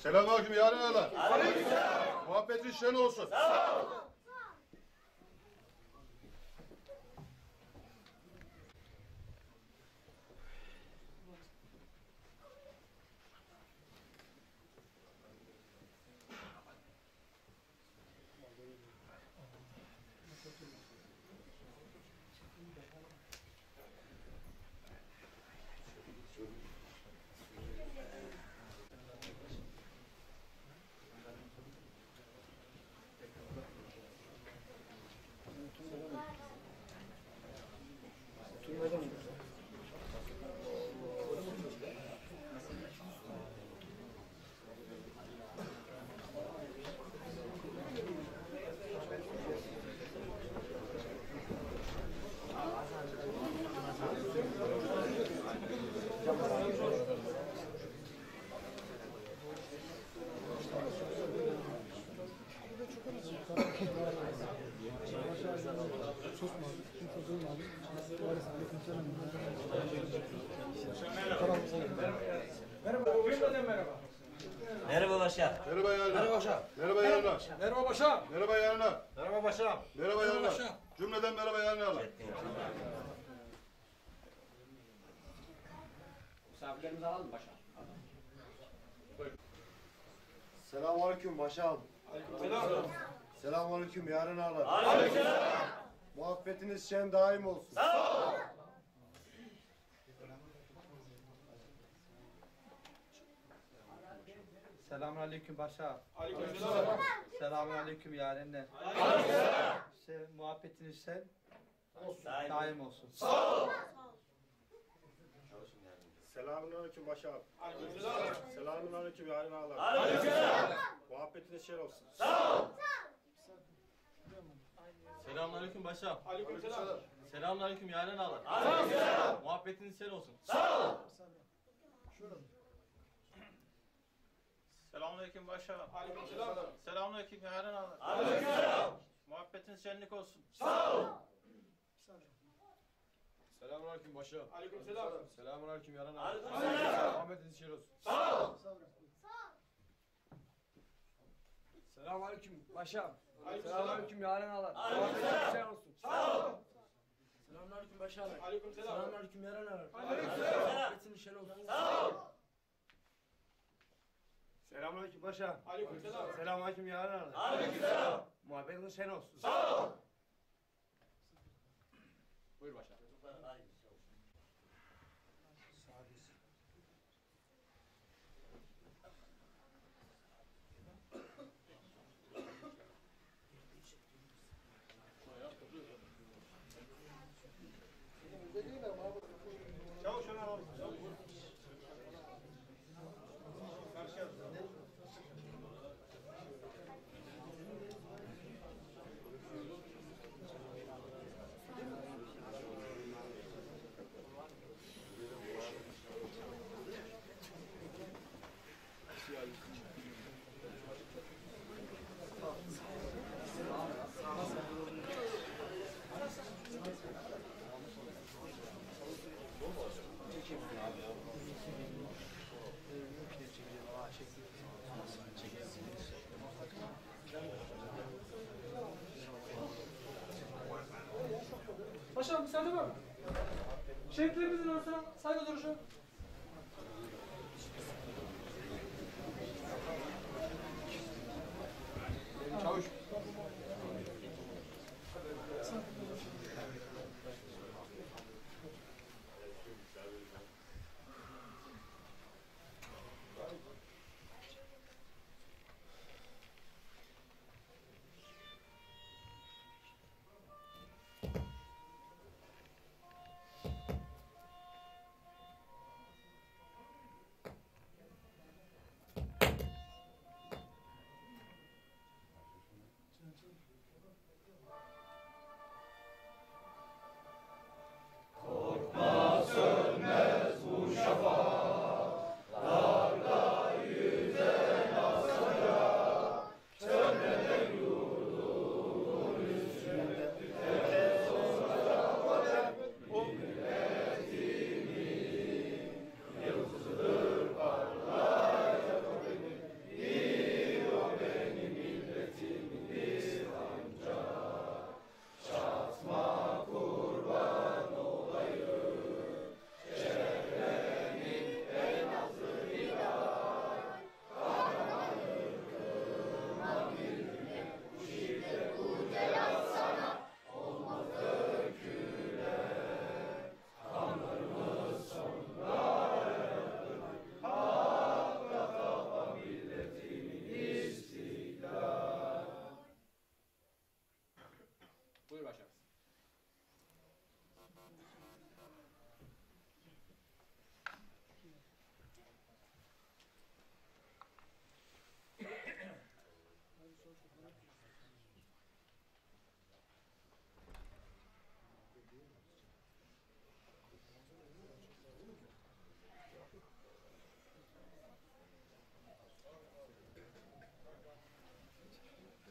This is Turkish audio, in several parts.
Selamünaleyküm yarın ağalar. Aleykümselam. Muhabbetin şen olsun. Sağ ol. Merhaba başa. Merhaba yarın. Merhaba başa. Merhaba yarınlar. Merhaba başa. Merhaba yarınlar. Merhaba başa. Merhaba yarınlar. Cümleden merhaba yarın ağalar. Misafirlerimizi alalım başa. Selamünaleyküm başağım. Selam. Selamünaleyküm yarın ağalar. Aleykümselam. Muhabbetiniz şen daim olsun. Sağ ol. Selamünaleyküm başa. Aleykümselam. Selamünaleyküm yarenler. Aleykümselam. Muhabbetiniz sen Daim. daim olsun. Sağ ol. Selamünaleyküm başağım. Aleykümselam. Selamünaleyküm yarın ağalar. Aleykümselam. Muhabbetiniz şen olsun. Sağ ol. Selamünaleyküm başam. Aleykümselam. Selamünaleyküm yaren ağalar. Aleykümselam. Muhabbetiniz sen olsun. Sağ ol. Selamünaleyküm başam. Aleykümselam. Selamünaleyküm yaren ağalar. Aleykümselam. Muhabbetiniz şenlik olsun. Sağ ol. Selamünaleyküm başa. Aleykümselam. Selamünaleyküm yarın ağalar. Aleykümselam. Muhabbetiniz şen olsun. Sağ ol. Selamünaleyküm başa. Selamünaleyküm yaren ağalar. Aleykümselam. Sağ ol. Selamünaleyküm başa. Aleykümselam. Selamünaleyküm yaren ağalar. Aleykümselam. şen olsun. Sağ ol. Selamünaleyküm başağım. Aleykümselam. Selamünaleyküm yarın ağalar. Aleykümselam. Muhabbetiniz şen olsun. Sağ ol. Buyur başam. Çavuş onu alalım. Başkanım müsaade var mı? Şehitlerimizin arasına saygı duruşu. Çavuş.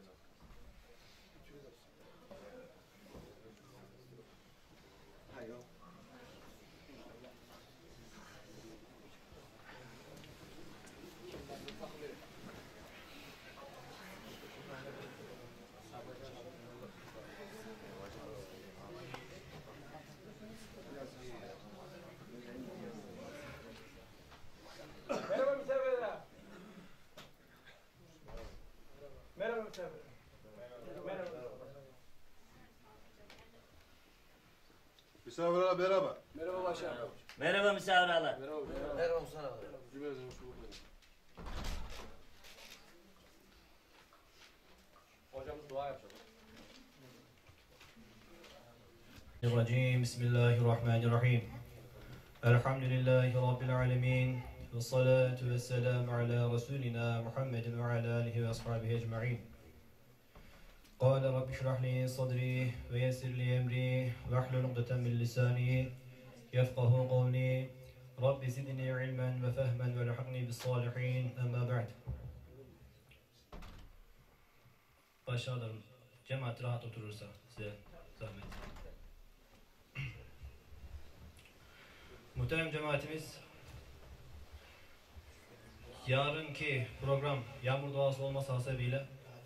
Merhaba misafirler. Merhaba misafirler. Merhaba. Misafirlere merhaba. Merhaba başkanım. Merhaba misafirler. Merhaba Mustafa. Hocamız dua yapacak. الرجيم بسم الله الرحمن الرحيم الحمد لله رب العالمين والصلاة والسلام على رسولنا محمد وعلى آله وأصحابه أجمعين قال رب اشرح لي صدري ويسر لي أمري واحلل عقدة من لساني يفقه قولي رب زدني علما وفهما والحقني بالصالحين أما بعد Başlarım. Cemaat rahat oturursa size zahmet. Muhterem cemaatimiz, yarınki program yağmur duası olması hasebiyle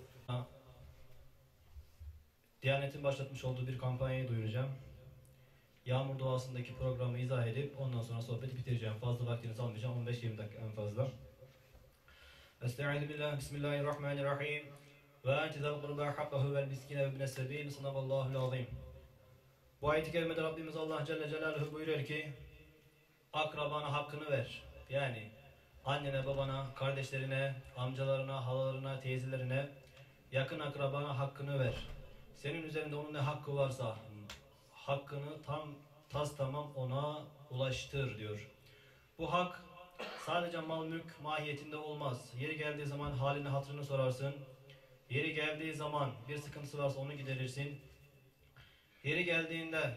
Diyanet'in başlatmış olduğu bir kampanyayı duyuracağım. Yağmur duasındaki programı izah edip ondan sonra sohbeti bitireceğim. Fazla vaktinizi almayacağım. 15-20 dakika en fazla. Estaizu billah, bismillahirrahmanirrahim. Ve enti zel kurba hakkahu vel miskine ve ibne sebil sadakallahu azim. Bu ayet-i kerimede Rabbimiz Allah Celle Celaluhu buyuruyor ki akrabana hakkını ver. Yani annene, babana, kardeşlerine, amcalarına, halalarına, teyzelerine, yakın akrabana hakkını ver. Senin üzerinde onun ne hakkı varsa hakkını tamam ona ulaştır diyor. Bu hak sadece mal mülk mahiyetinde olmaz. Yeri geldiği zaman halini hatırını sorarsın. Yeri geldiği zaman bir sıkıntısı varsa onu giderirsin. Yeri geldiğinde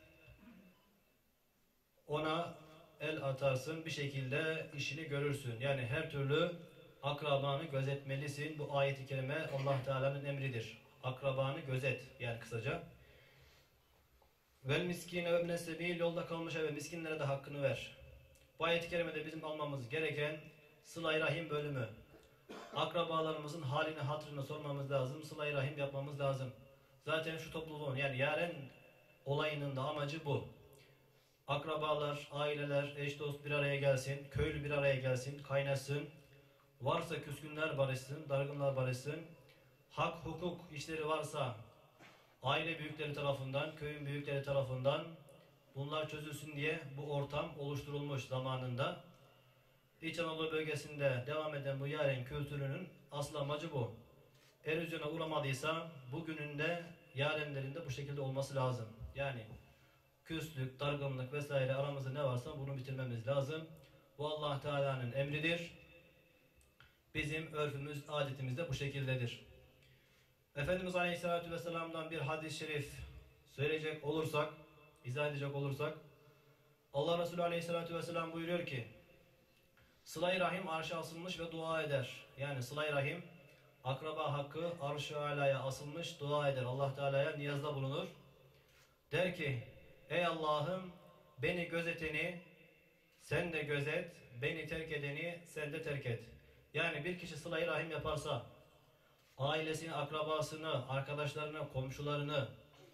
ona el atarsın, bir şekilde işini görürsün. Yani her türlü akrabanı gözetmelisin. Bu ayet-i kerime Allah Teala'nın emridir. Akrabanı gözet, yani kısaca. Vel miskine ve ibne sebil, yolda kalmışa ve miskinlere de hakkını ver. Bu ayet-i kerimede bizim almamız gereken sıla-i rahim bölümü. Akrabalarımızın halini hatırını sormamız lazım. Sıla-i rahim yapmamız lazım. Zaten şu topluluğun, yani yaren olayının da amacı bu. Akrabalar, aileler, eş dost bir araya gelsin, köylü bir araya gelsin, kaynaşsın. Varsa küskünler barışsın, dargınlar barışsın. Hak, hukuk işleri varsa aile büyükleri tarafından, köyün büyükleri tarafından bunlar çözülsün diye bu ortam oluşturulmuş zamanında. İç Anadolu bölgesinde devam eden bu yaren kültürünün asıl amacı bu. Erozyona uğramadıysa bugünün de yarenlerinde bu şekilde olması lazım. Yani küslük, dargınlık vesaire aramızda ne varsa bunu bitirmemiz lazım. Bu Allah Teala'nın emridir. Bizim örfümüz, adetimiz de bu şekildedir. Efendimiz Aleyhisselatü Vesselam'dan bir hadis-i şerif söyleyecek olursak, izah edecek olursak, Allah Resulü Aleyhisselatü Vesselam buyuruyor ki, sıla-i rahim arşa asılmış ve dua eder. Yani sıla-i rahim, akraba hakkı arş-ı alaya asılmış, dua eder. Allah Teala'ya niyazda bulunur. Der ki, ey Allah'ım beni gözeteni sen de gözet, beni terk edeni sen de terk et. Yani bir kişi sıla-i rahim yaparsa, ailesini, akrabasını, arkadaşlarını, komşularını,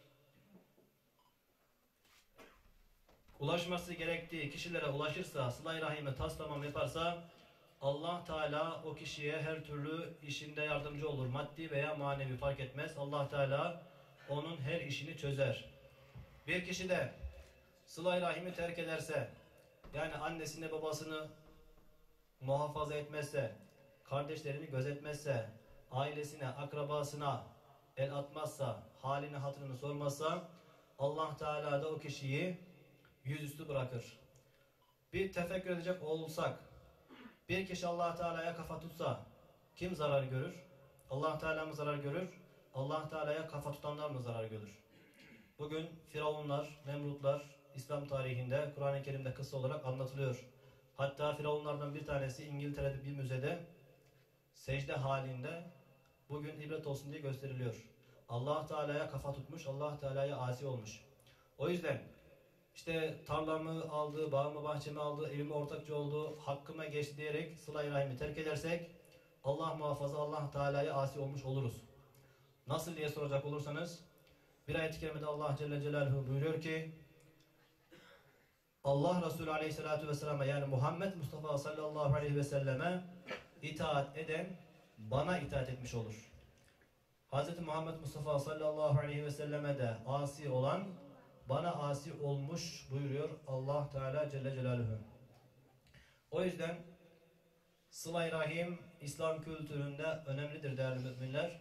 ulaşması gerektiği kişilere ulaşırsa, sıla-i rahimi tamam yaparsa, Allah Teala o kişiye her türlü işinde yardımcı olur. Maddi veya manevi fark etmez. Allah Teala onun her işini çözer. Bir kişi de sıla-i rahimi terk ederse, yani annesini babasını muhafaza etmezse, kardeşlerini gözetmezse, ailesine, akrabasına el atmazsa, halini hatırını sormazsa, Allah Teala da o kişiyi yüzüstü bırakır. Bir tefekkür edecek olursak, bir kişi Allah Teala'ya kafa tutsa kim zarar görür? Allah Teala mı zarar görür? Allah Teala'ya kafa tutanlar mı zarar görür? Bugün Firavunlar, Nemrutlar İslam tarihinde Kur'an-ı Kerim'de kısa olarak anlatılıyor. Hatta Firavunlardan bir tanesi İngiltere'de bir müzede secde halinde bugün ibret olsun diye gösteriliyor. Allah Teala'ya kafa tutmuş, Allah Teala'ya asi olmuş. O yüzden işte tarlamı aldı, bağımı bahçemi aldı, evime ortakçı oldu, hakkıma geçti diyerek sıla-i rahimi terk edersek Allah muhafaza Allah Teala'ya asi olmuş oluruz. Nasıl diye soracak olursanız bir ayet-i kerimede Allah Celle Celaluhu buyuruyor ki Allah Resulü Aleyhisselatü Vesselam'a yani Muhammed Mustafa sallallahu aleyhi ve selleme itaat eden bana itaat etmiş olur. Hz. Muhammed Mustafa sallallahu aleyhi ve selleme de asi olan bana asi olmuş buyuruyor Allah Teala Celle Celaluhu. O yüzden sıla-i rahim İslam kültüründe önemlidir değerli müminler.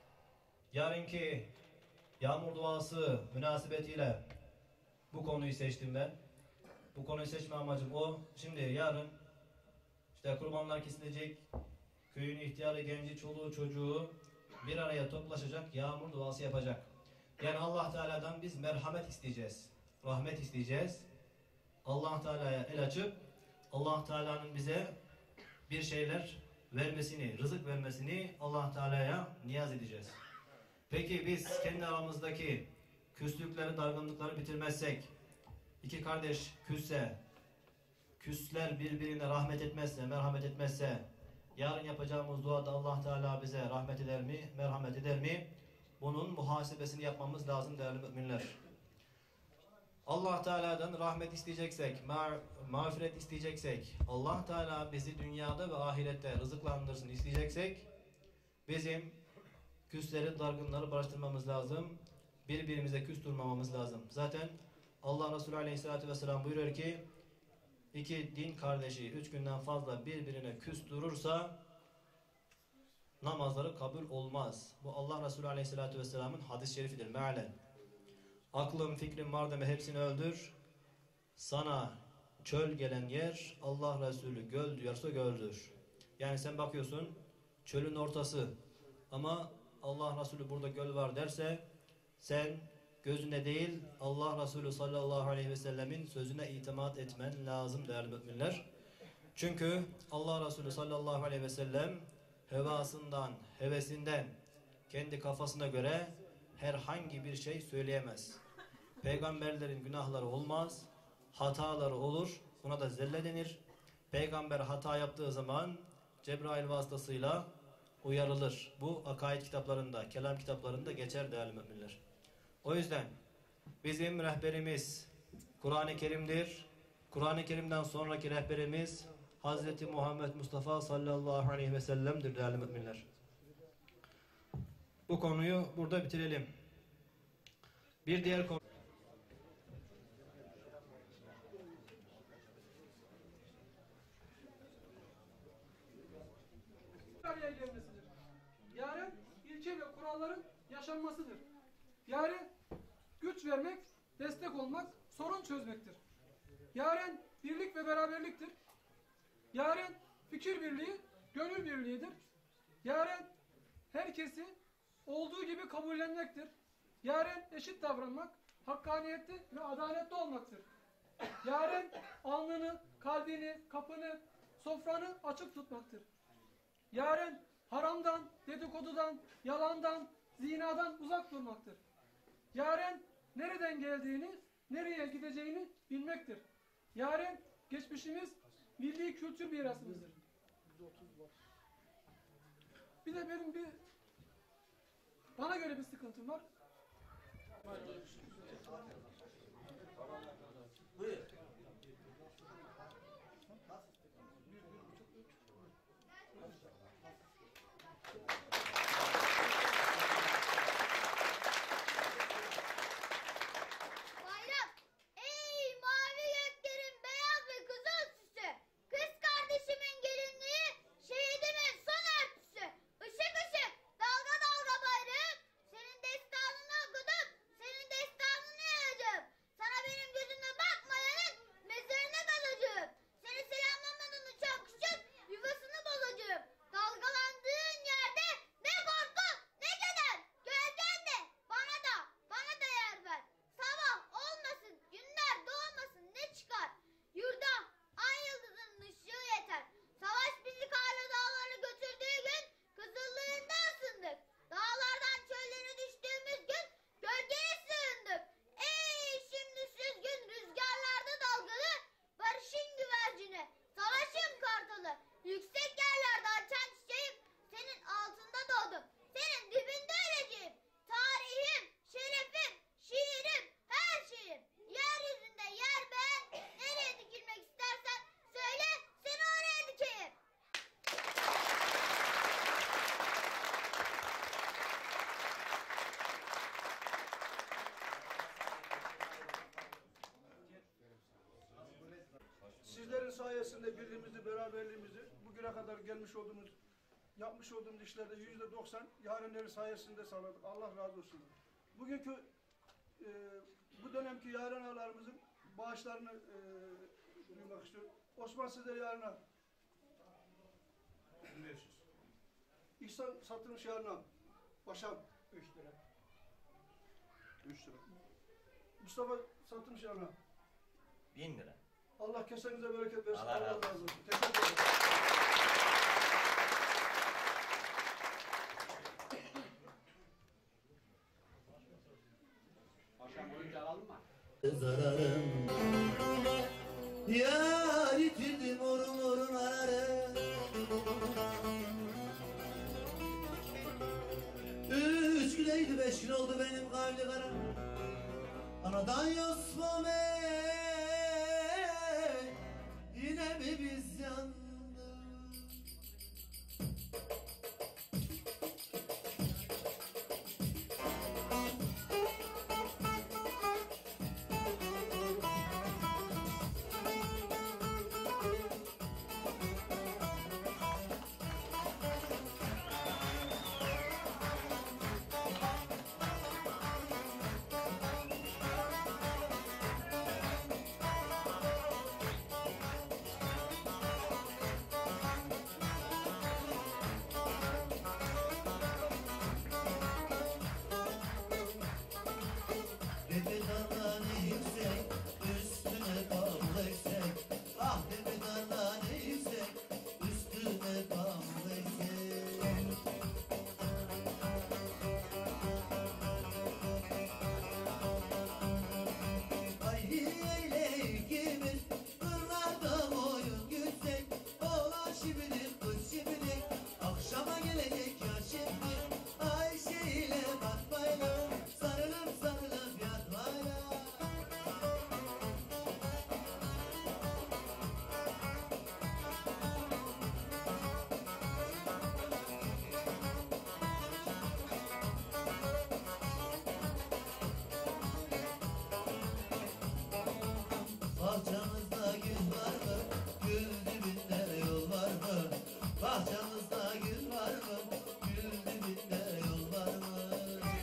Yarınki yağmur duası münasebetiyle bu konuyu seçtim ben. Bu konuyu seçme amacım o. Şimdi yarın işte kurbanlar kesilecek, köyün ihtiyarı, genci, çoluğu, çocuğu bir araya toplaşacak, yağmur duası yapacak. Yani Allah Teala'dan biz merhamet isteyeceğiz, rahmet isteyeceğiz. Allah Teala'ya el açıp Allah Teala'nın bize bir şeyler vermesini, rızık vermesini Allah Teala'ya niyaz edeceğiz. Peki biz kendi aramızdaki küslükleri, dargınlıkları bitirmezsek, iki kardeş küsse, küsler birbirine rahmet etmezse, merhamet etmezse, yarın yapacağımız duada Allah Teala bize rahmet eder mi, merhamet eder mi? Bunun muhasebesini yapmamız lazım değerli müminler. Allah Teala'dan rahmet isteyeceksek, mağfiret isteyeceksek, Allah Teala bizi dünyada ve ahirette rızıklandırsın isteyeceksek, bizim küsleri, dargınları barıştırmamız lazım. Birbirimize küs durmamamız lazım. Zaten Allah Resulü Aleyhisselatü Vesselam buyuruyor ki, iki din kardeşi 3 günden fazla birbirine küs durursa namazları kabul olmaz. Bu Allah Resulü Aleyhisselatü Vesselam'ın hadis-i şerifidir mealen. Aklım fikrim var deme hepsini öldür. Sana çöl gelen yer Allah Resulü göl diyorsa göldür. Yani sen bakıyorsun çölün ortası ama Allah Resulü burada göl var derse sen gözüne değil Allah Resulü sallallahu aleyhi ve sellemin sözüne itimat etmen lazım değerli müminler. Çünkü Allah Resulü sallallahu aleyhi ve sellem hevasından, hevesinden, kendi kafasına göre herhangi bir şey söyleyemez. Peygamberlerin günahları olmaz, hataları olur, buna da zelle denir. Peygamber hata yaptığı zaman Cebrail vasıtasıyla uyarılır. Bu akaid kitaplarında, kelam kitaplarında geçer değerli müminler. O yüzden bizim rehberimiz Kur'an-ı Kerim'dir. Kur'an-ı Kerim'den sonraki rehberimiz Hz. Muhammed Mustafa sallallahu aleyhi ve sellem'dir değerli müminler. Bu konuyu burada bitirelim. Bir diğer konu. Bir araya gelmesidir. Yarın ilke ve kuralların yaşanmasıdır. Yarın güç vermek, destek olmak, sorun çözmektir. Yarın birlik ve beraberliktir. Yarın fikir birliği, gönül birliğidir. Yarın herkesi olduğu gibi kabullenmektir. Yarın eşit davranmak, hakkaniyetli ve adaletli olmaktır. Yarın alnını, kalbini, kapını, sofranı açık tutmaktır. Yarın haramdan, dedikodudan, yalandan, zinadan uzak durmaktır. Yarın nereden geldiğini, nereye gideceğini bilmektir. Yarın geçmişimiz milli kültür mirasımızdır. Bir de benim bana göre bir sıkıntım var. Buyur. Bayram, ey mavi göklerin beyaz ve kızıl süsü, kız kardeşimin gelinliği, şehidimin son örtüsü, ışık ışık, dalga dalga bayrağım, senin destanını okudum, senin destanını yazacağım. Sizlerin sayesinde birliğimizi, beraberliğimizi bugüne kadar gelmiş olduğumuz, yapmış olduğumuz işlerde %90 yarenlerin sayesinde sağladık. Allah razı olsun. Bugünkü bu dönemki yaren ağalarımızın bağışlarını duymak istiyorum. Osman Sezer Yaren Ağa. 1500. İhsan Satılmış Yaren Ağa. Başam. 3 lira. 3 lira. Mustafa Satılmış Yaren Ağa. 1000 lira. Allah kesenize bereket versin. Allah razı olsun. olsun. Teşekkür ederim. Zararım yar itirdim orun orun ararım. Üç güneydi 5 gün oldu benim kavli karam. Anadan yosmam yine mi biz yandık? Tepe dağları yüksek, üstüne pamuk eksek. Ah tepe dağları yüksek, üstüne pamuk eksek. Haydi eyle ikimiz, kırlarda boyun gütsek. Oğlan şibidik, kız şibidik, akşama gelecek ya şimdi. Ayşe ile bakmayla, sarılıp sarılıp yatmayla. Bahçamızda gül var mı? Gül dibinde yol var mı? Bahçamızda gül var mı? Gül dibinde yol var mı?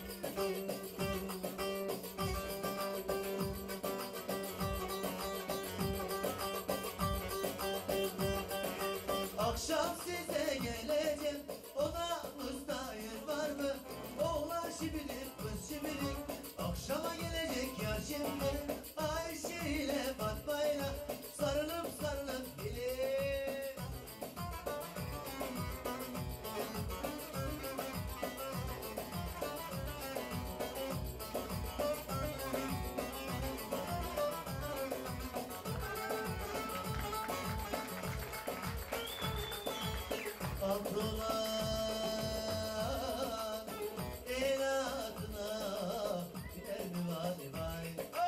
Akşam size geleceğim, odamızda yer var mı? Oğlan şibidik, kız şibidik, akşama gelecek ya şimdi. Ayşe ile Fatma'yla sarılıp sarılıp gelir. Patrolar el adına gider mi vay vay?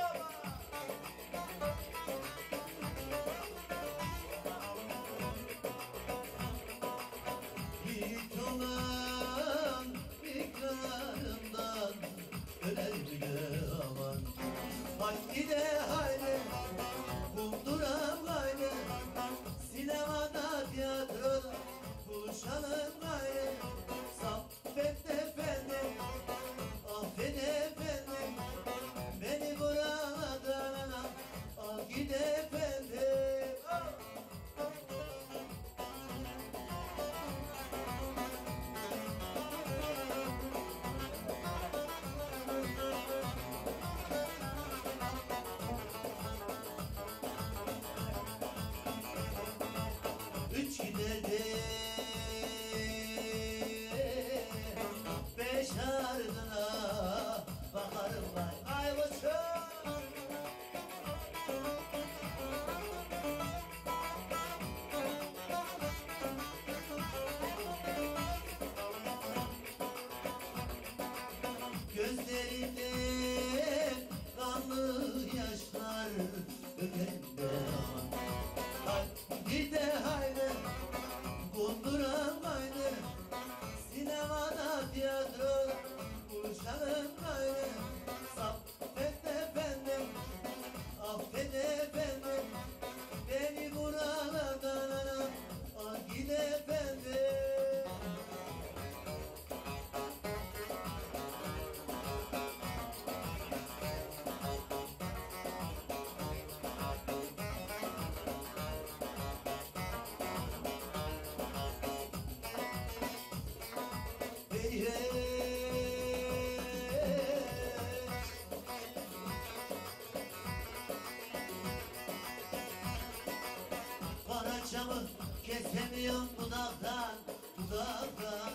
Yiğit olan ikrarından öler bile aman. Haydi de haydi bulduram haydi, sinemada tiyatroda buluşalım haydi. Saffet efendim, affet efendim, beni buralardan al git efendim. Üç giderdi, beş ardına bakarım vay ay koçum. paçamı kesemiyorum dudaktan, dudaktan.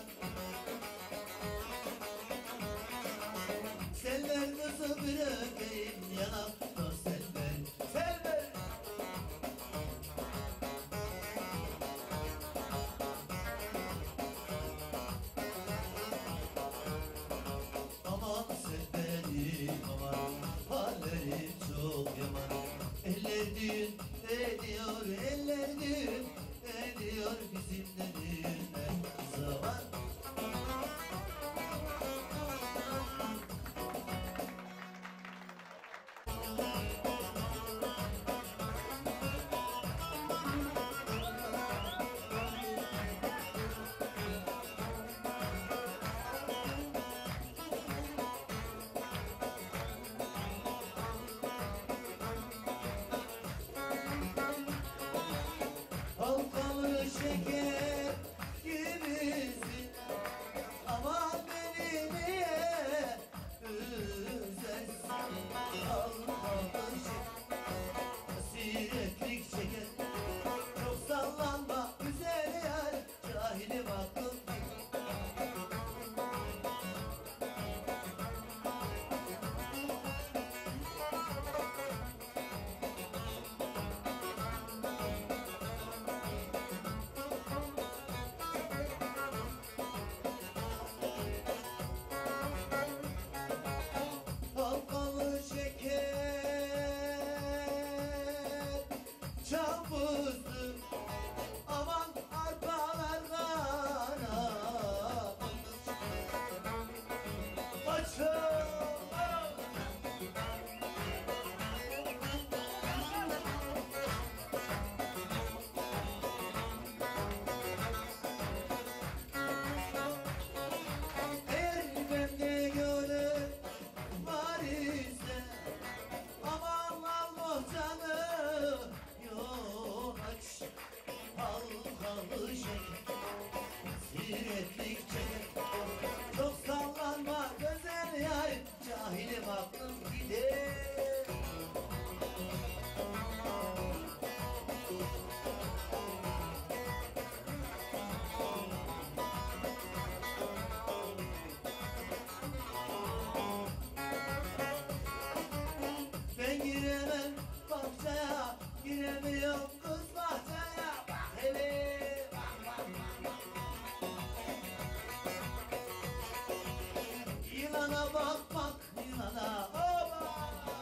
Selver kızı bir öpeyim yanakta selver, selver. Aman selverim aman, hallerim çok yaman. Eller düğün ediyor, eller düğün ediyor, bizim de düğünler zaman. Halkalı şeker gibisin, aman beni niye üzersin? Halkalı şeker, hasiretlik şeker, çok sallanma güzel yar, cahilim aklım. Halkalı şeker, çam fıstık, aman arpalar karamış. Açıl! Eğer bende gönül var ise, aman al bohçanı yol aç. Halkalı şeker, ziretlik çeker, çok sallanma güzel yar, cahilim aklım gider. Ben giremem bahçeye, giremiyorum kız bahçeye. Bak hele, bak bak bak bak. Yılana bak bak, yılana oba.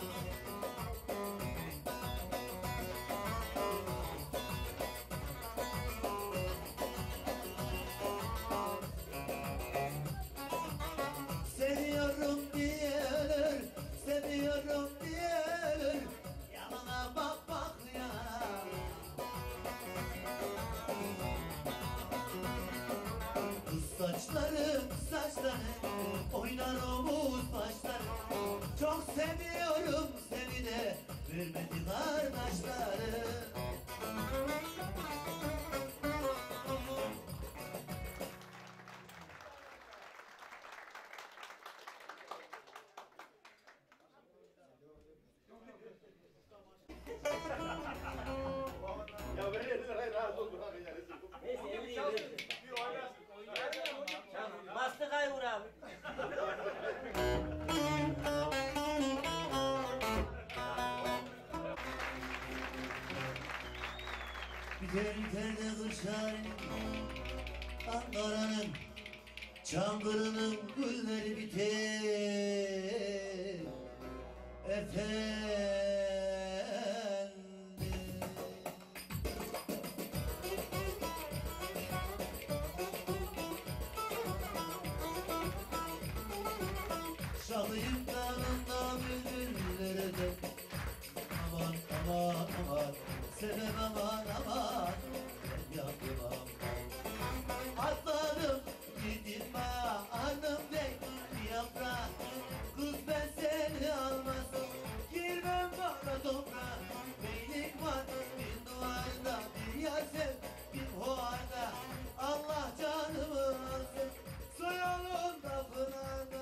Seviyorum diye ölür, seviyorum diye ölür. Yanına bak bak yana. Kız saçları, saçları, oynar omuz başları. Çok seviyorum seni de, vermedi kardeşleri. Ya ben 50 lirayı razı oldum abi yani. Neyse 50 yıl. Bastı kayvur abi. Biter biter de kışlar, Ankara'nın, Çankırı'nın gülleri biter. Efendim. Şalıyım kanında bülbüllere de, aman aman aman, sebep aman aman, ben yapamam. Atladım gittim anım bey bir yaprak, kız ben seni almazsam girmem bana toprağa. Beylik var bir duvarda, bir yar sev bir hovarda, Allah canımı alsın su yolunda pınarda.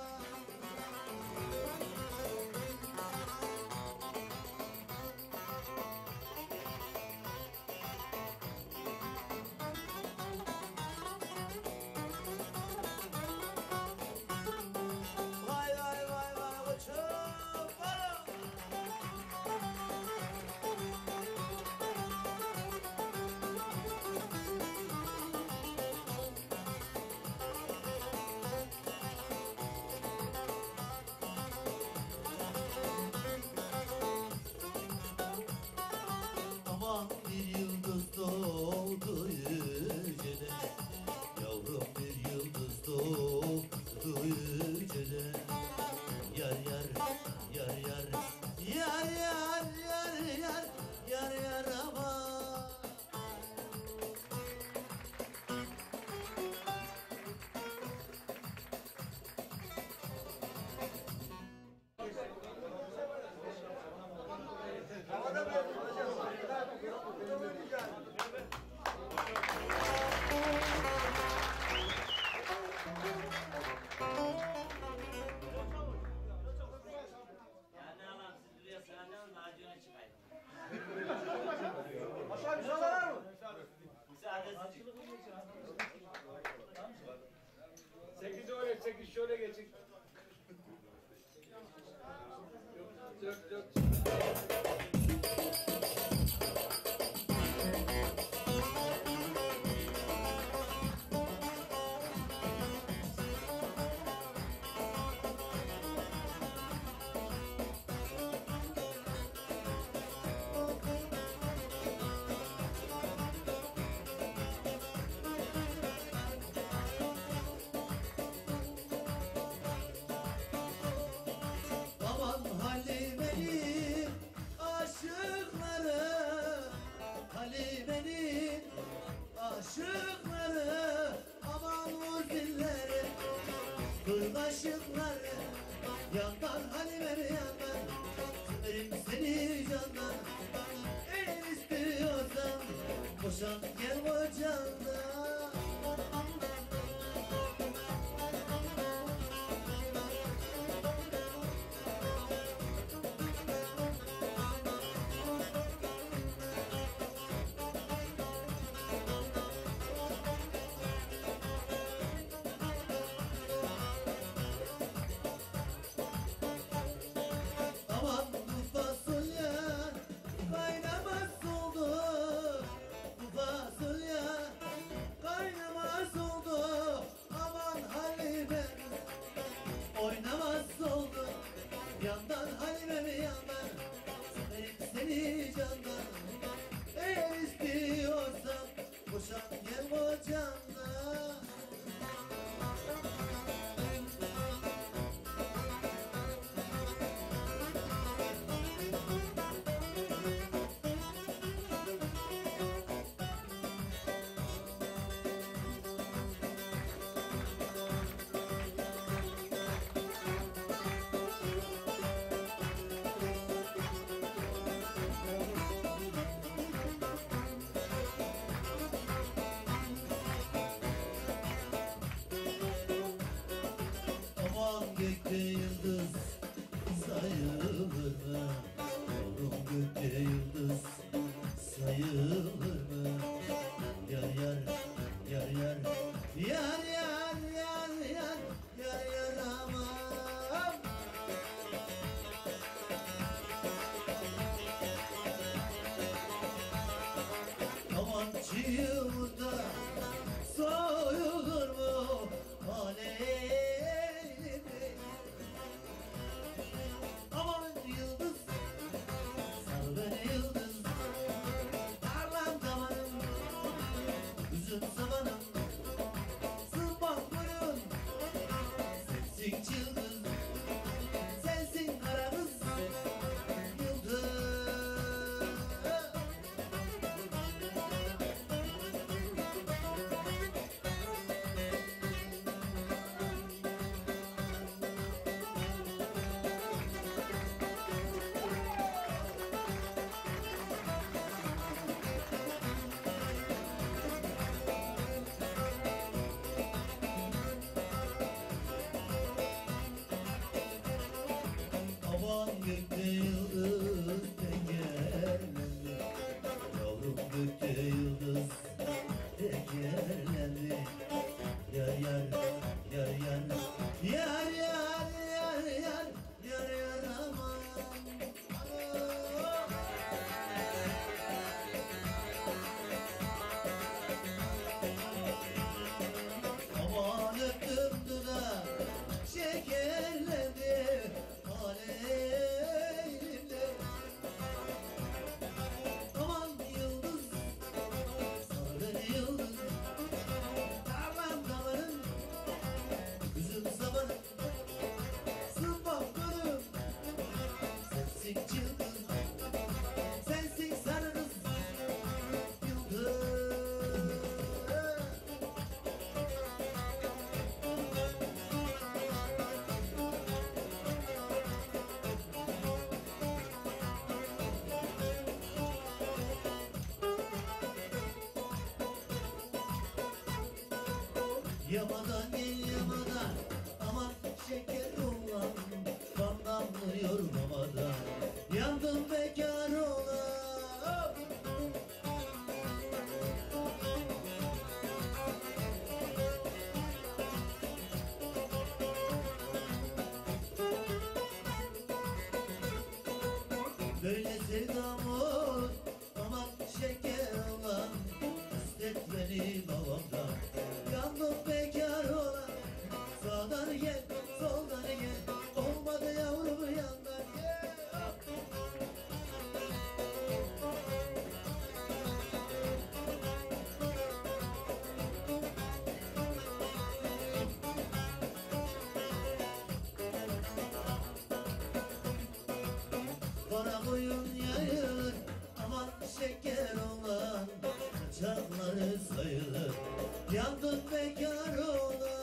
Boşan gel bacağına. Aman bu fasulye kaynamaz oldu. Bu fasulye kaynamaz oldu. Aman Halime oynamaz oldu. Yandan Halime yandan severim seni candan. Eğer istiyorsan boşan gel kocanla. Aman gökte yıldız sayılır mı? Yavrum gökte yıldız sayılır mı? Yar yar yar yar yar yar yar yar yar yar aman. Aman çiğ yumurta soyulur mu? Aleyhine. Aman yıldız sar beni yıldız. Tarlam damarım üzüm samanım. Sırbak boyun sensin çılgın. Sensin kara kız yıldız. Aman gökte yıldız tekerlendi. Yavrum gökte yıldız tekerlendi. Yar yar yar yar yar yar yar yar yar yar aman. Aman öptüm dudağı şekerlendi aleyhimde. Aman yıldız sar beni yıldız. Tarlam damarım üzüm samanım. Sırbak gönlüm sensin çılgın. Sensin sarı kız yıldız. Yamadan gel yamadan, aman şeker olan, kan damlıyor mamadan, yandım bekar olan. Böyle sevdam ol, aman şeker olan, istet beni babamdan. Yandım bekar olan, sağdan gel, soldan gel, olmadı yavrum yandan gel. Bana boyun yayılır, aman şeker olan, kaçakları sayılır, yandın bekar olan.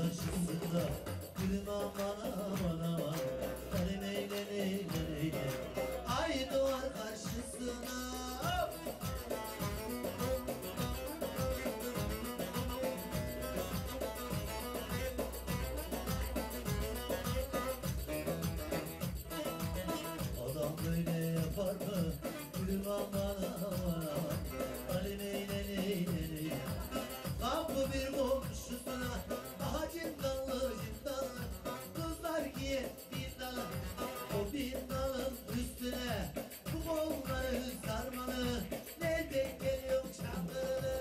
karşısında gülüm aman aman aman Eyle eyle eyle eyle Ay duvar karşısına Adam böyle yapar mı? Gülüm aman aman aman Ali neyle neyle neyle Kapı bir komşusuna Aha cindallı cindallı Kızlar giyer bin dalı O bin dalın üstüne Bu kolları sarmalı Nereden geliyor çamlı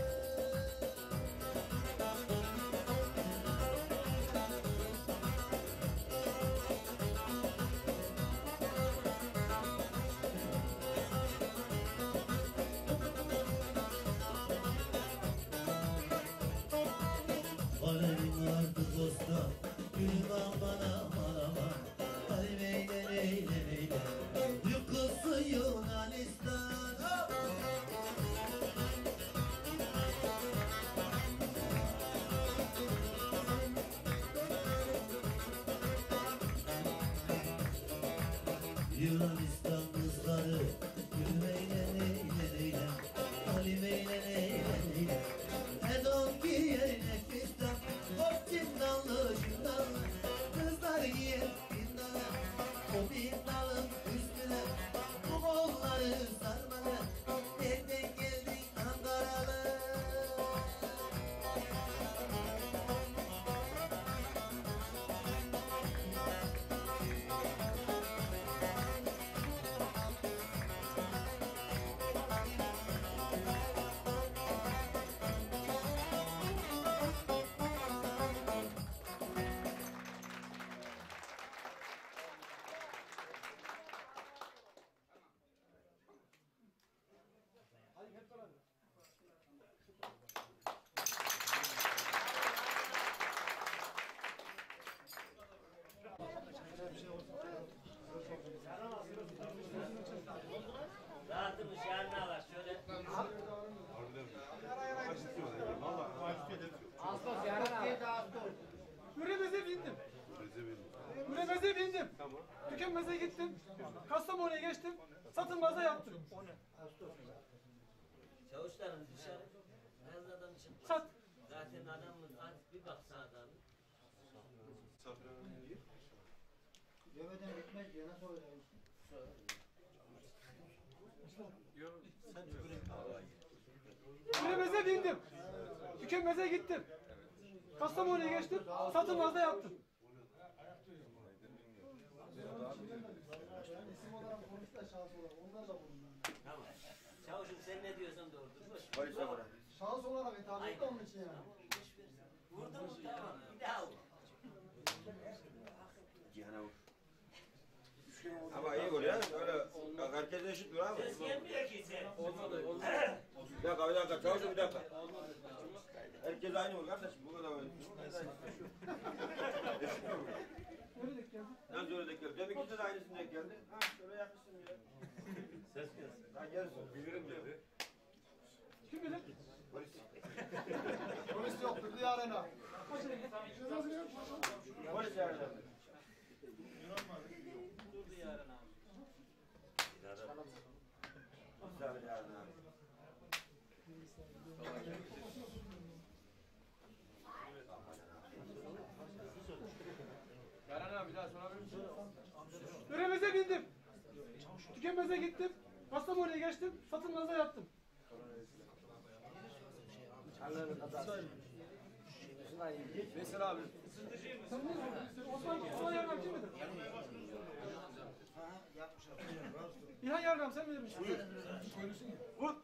Alemin vardı dosta Gülüm aman aman aman Halim eyle eyle eyle Yıkılsın Yunanistan Yunanistan kızları Gülüm eyle eyle eyle Halim eyle eyle eyle Edon giyer nefisten Hop cindallı cindallı Kızlar giyer bindalı O bindalın üstüne Bu kolları sarmalı Nereden geldin Ankaralı Dağıtılmış yarın alar şöyle. Üremeze bindim. Üremeze bindim. Tükenmeze gittim. Kastamonu'ya geçtim. Satılmaza yaptım. Çavuşlarım dışarı. Mezradan çıkmış. Sat. Zaten adamımız az bir bak sağdan. Yemeden gitmez diye nasıl öyle? Üremeze bindim. Tükenmeze gittim. Kastamonu'ya geçtim. Satılmazda yaptım. Tamam. Çavuşum sen ne diyorsan doğrudur. Boş. Şans olarak hitap etti onun için yani. Vurdun mu tamam. Bir daha vur. Ama iyi gol ya. Öyle herkes eşit dur abi. Ses gelmiyor ki sen. Bir dakika çavuşum bir dakika. Herkes aynı vur kardeşim. Bu kadar öyle. Eşit mi vur? Öyle denk geldi. Nasıl öyle denk geldi? Demek ki de aynısını denk geldi. Ha şöyle yapmışsın ya. Ses gelsin. Ha gelsin. Bilirim dedi. Kim bilir? Polis yoktur diye arena. Polis yani. Durdu yarın abi. Güzel yani abi. Yarın abi bir daha sorabilir misin? Üremeze bindim. Tükenmeze gittim. Kastamonu'ya geçtim. Satılmaza yaptım. Veysel abi. Sen ne Osman Yarnam kim midir? İlhan Yarnam sen bilir misin? Vur.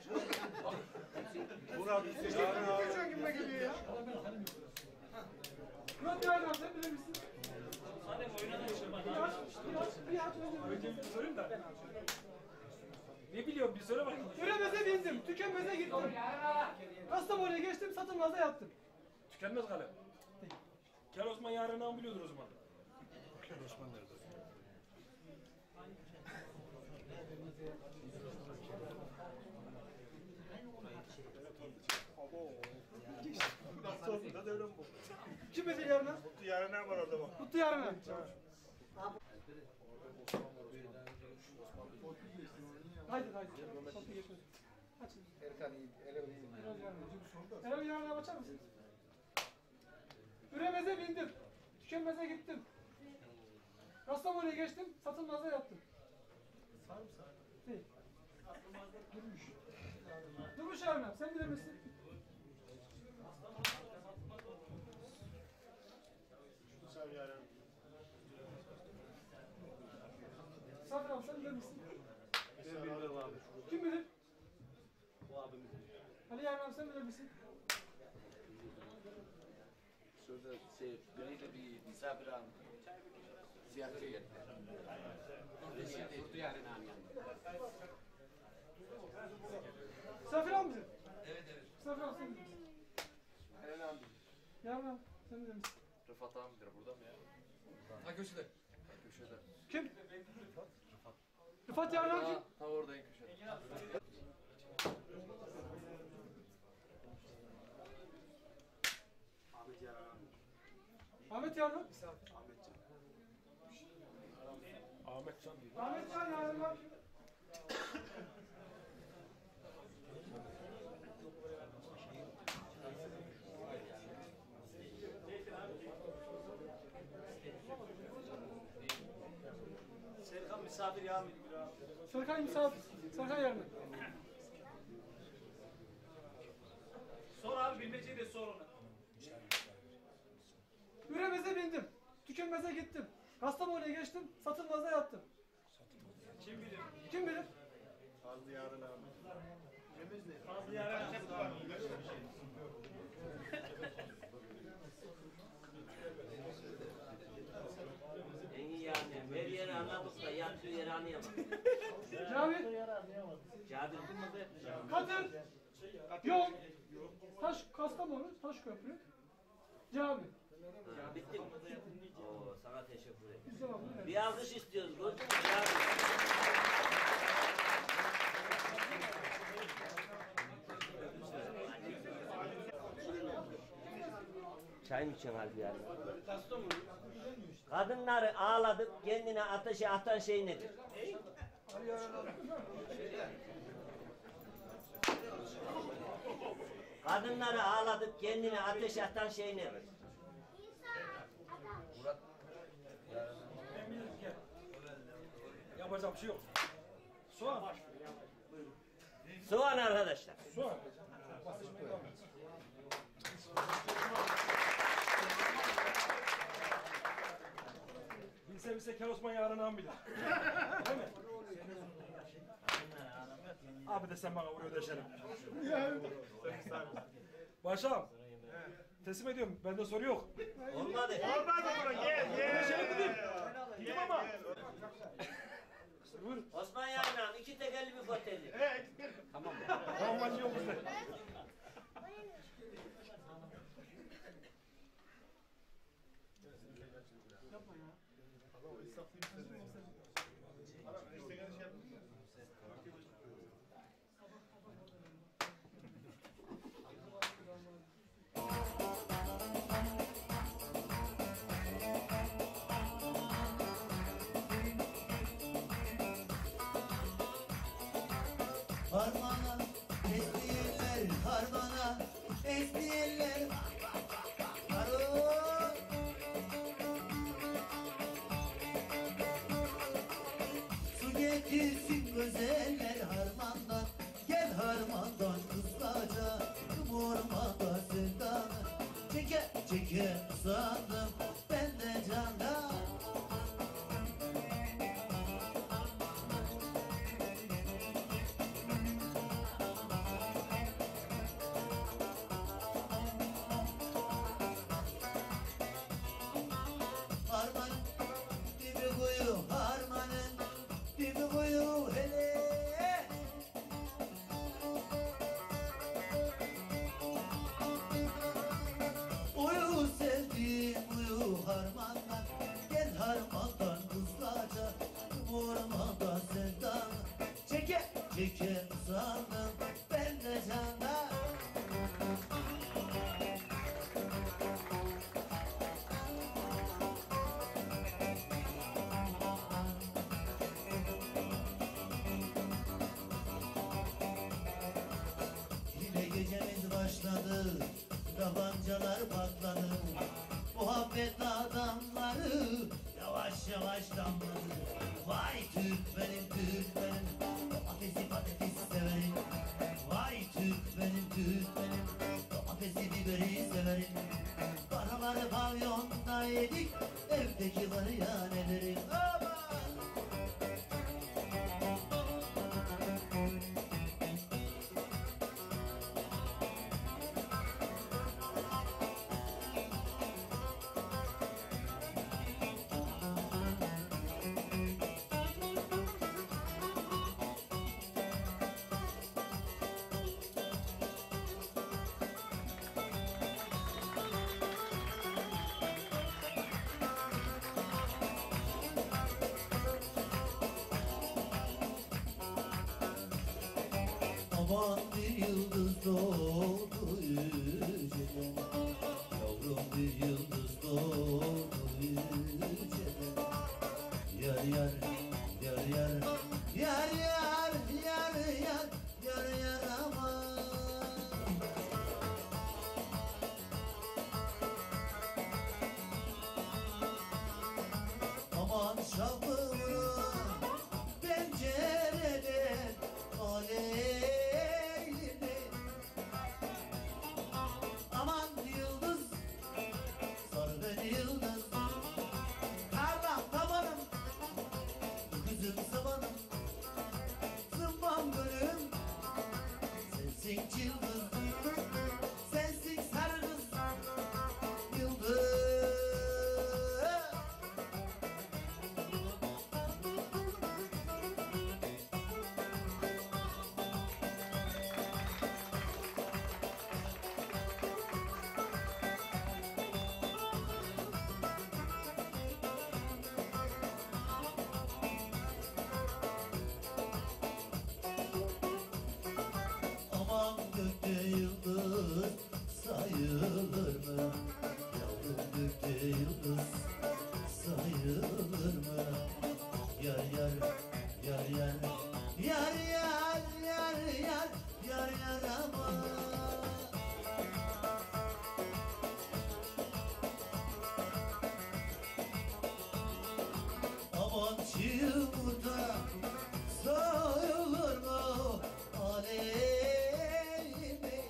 Vur abi. Geçen günüme geliyor ya. Murat Yarnam sen bilir misin? Sadem oyuna da çıkma. Bir aç önce. Bir sorayım da. Ne biliyorum bir söyle bakayım. Üremeze bindim. Tükenmeze gittim. Kastamonu'ya geçtim. Satılmaza yaptım. Tükenmez kalem. Kel Osman yarın biliyordur o zaman. Nasıl olsun da devrim bu. Kim bilir yarına? Mutlu yarın ne var orada bak. Mutlu yarına. Haydi haydi. Kapıyı geçmesin. Açın. Erol yarına açar mısın? Üremeze bindim. Tükenmeze gittim. Kastamonu'ya geçtim. Satılmaz'a yattım. Değil. Durmuş yarına. Sen bilir misin? Misafir abi sen bilir misin? Kim bilir? Bu abimiz. Ali Yarın abi sen bilir misin? Şurada biriyle bir misafir aldım. Ziyaretçi geldi. Mutlu yarın abi yanında. Misafir abi misin? Evet evet. Misafir abi sen bilir misin? Eren abi. Yarın abi sen bilir misin? Rıfat abidir burada mı ya? Ha köşede. Köşede. Kim? Rıfat Yarın abi kim? Ha oradayım köşede. Ahmet Yarın abi. Ahmetcan değil. Ahmet Can Yarın abi. Serkan misafir ya mıydı? Serkan misafir. Serkan Yarın. Sor abi bilmeceyi de sor ona. Üremeze bindim. Tükenmeze gittim. Kastamonu'ya geçtim. Satılmaz'a yattım. Kim bilir? Kim bilir? Fazlı yarın abi. Fazlı yarın var. En iyi yani. Her yeri anladık da yattığı yeri anlayamadık. Cami. Cadir kılmadı. Katır. Yol. Taş, Kastamonu. Taşköprü. Cami. Ha, bitti mi? Oo, sana teşekkür ederim. Güzel abi. Bir alkış istiyoruz. Gördün mü? Cadir. Çay mı içiyorsun Halbuki yani? Kadınları ağladık, kendine ateşe atan şey nedir? Kadınları ağladık, kendine ateşe atan şey nedir? Yapacak bir şey yok. Soğan. Soğan arkadaşlar. Soğan. Bilse Kel Osman yarın an bilir. Değil mi? Abi de sen bana vuruyor deşerim. Başam. Teslim ediyorum. Bende soru yok. Olmadı. Deşelim mi diyeyim? Dedim ama. Buyur. Osman Yarınan iki tekerli bir fotelli. Tamam acı yok bizde. Harmana esniyeller, harmana esniyeller. Haro. Su getirsin güzeller harmandan, gel harmandan kızlaca. Ormanda sevdanı çeke çeke sandım ben de candan. Harmanın dibi kuyu, harmanın dibi kuyu hele. Uyu sevdiğim uyu harmandan, gel harmandan kızlaca. Ormanda sevdan çeke çeke sandım ben de candan. yavaş damladı. Vay Türk benim Türk benim, domatesi patatesi severim. Vay Türk benim Türk benim, domatesi biberi severim. Paraları pavyonda yedik, evdeki var ya nelerim. Aman bir yıldız doğdu yüceden, yavrum bir yıldız doğdu yüceden. Yar yar, yar yar, yar yar, yar yar, yar yar aman. Aman şapını pencereden aleyhine. Aman yıldız, sar beni yıldız. Tarlam tabanım, kızım sabanım. Zımbam gönlüm, sensin çılgız. Sensin sarı kız, yıldız. Aman gökte yıldız sayılır mı? Yavrum gökte yıldız sayılır mı? Yar yar, yar yar, yar yar, yar yar, yar yar aman. Aman çığırda sayılır mı aleyhime?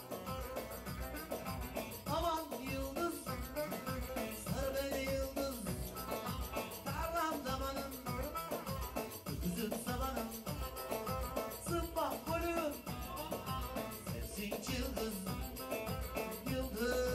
Aman yıldız, sar beni yıldız. Tarlam damanım, kızım sabanım. Zımbam golüm, sensin çılgız, yıldız.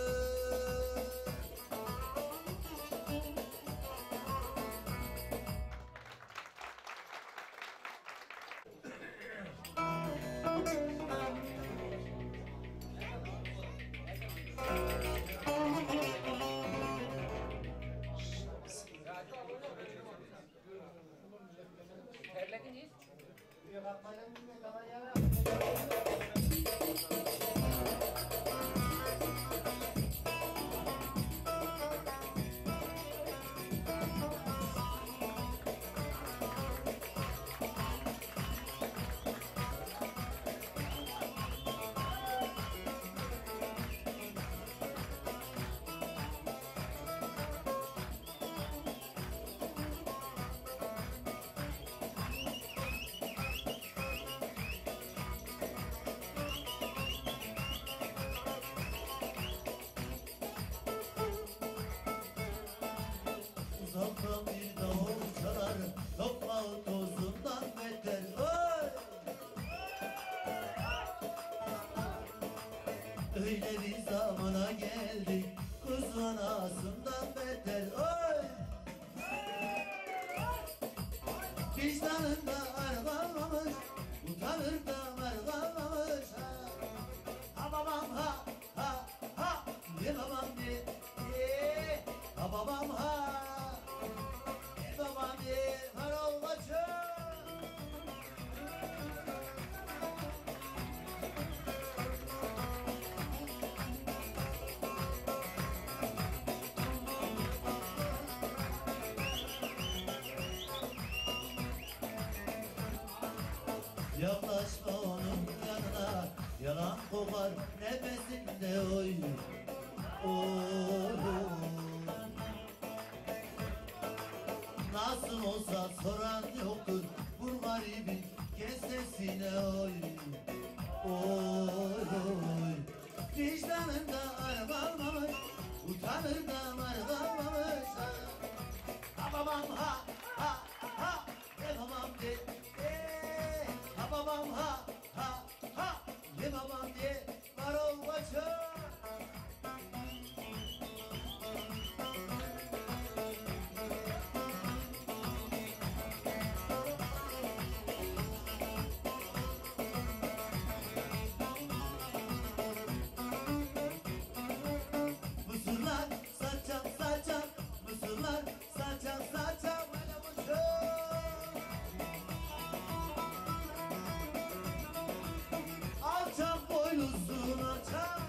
Uzaktan bir davul çalar, toprağı tozundan beter. Oy! Öyle bir zamana geldik, kız anasından beter. Oy! Vicdanında argamamış, utanır da argamamış. Ha babam ha, ha, ha, ye babam ye, ha babam ha. Babam bir harol başı. Yaklaşma onun yanına, yalan kokar nefesinde oy. Oy. Lazım olsa soran yoktur. Vur garibi kesesine oy. Oy oy. Vicdanında ar kalmamış, utanır da mar kalmamış. Ha babam ha ha ha, ne babam de. Ha babam ha ha ha, ne babam de. Var ol başım. Mısırlar saçam saçam, mısırlar saçam saçam, öyle mısır. Alçak boyluzun alçak.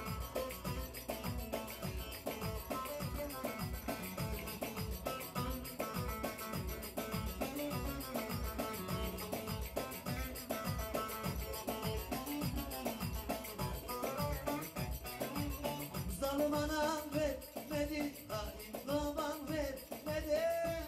Zalim anam vermedi, hain babam vermedi.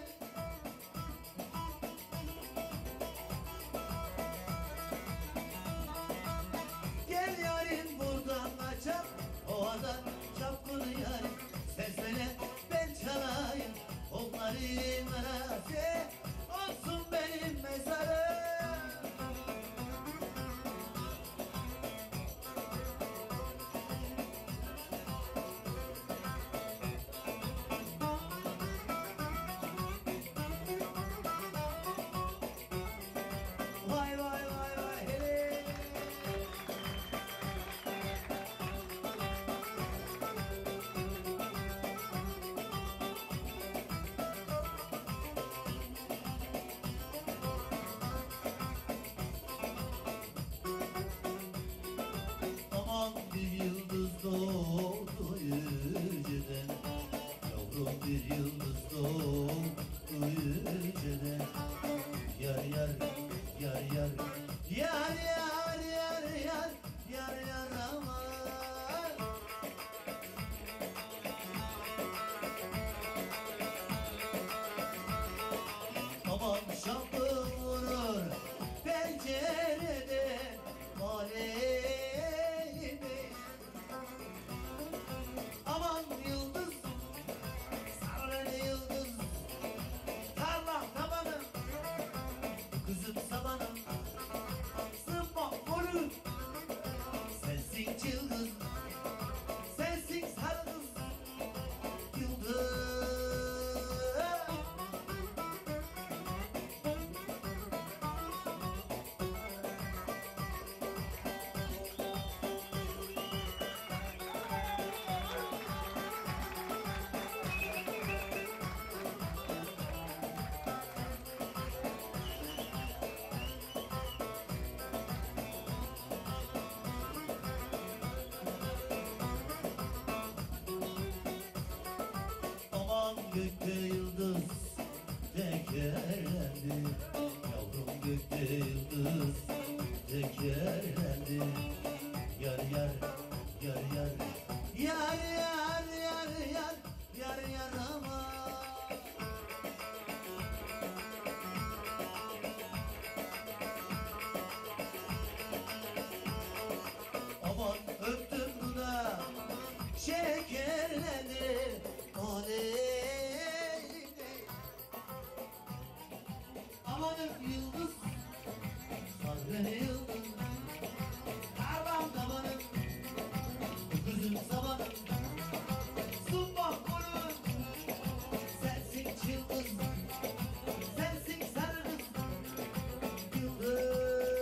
Gel yarim buradan kaçak, ovadan çapkını yarim. Sersene ben çalayım, onların arası olsun benim mezarım. Vay vay vay vay hele. Aman bir yıldız doğdu yüceden, yavrum bir yıldız doğdu yüceden. Yar yar yar yar yar yar yar yar yar yar aman. Aman şapı vurur pencereden aleyhime. Aman yıldız, sarı yıldız, tarla tabanım, kızım sabanım, sımbak golüm. Sensin çılgın, sensin sarı kız, yıldız. Aman gökte yıldız tekerlendi, yavrum gökte yıldız tekerlendi. Yar yar yar yar yar yar yar yar yar yar aman. Aman öptüm buna şekerlendi aleyhine. Amanım yıldız, sarı yıldız, karvam damanım, kızım sabanım, sımbak golüm. Sensin çılgın, sensin sarı kız, yıldız.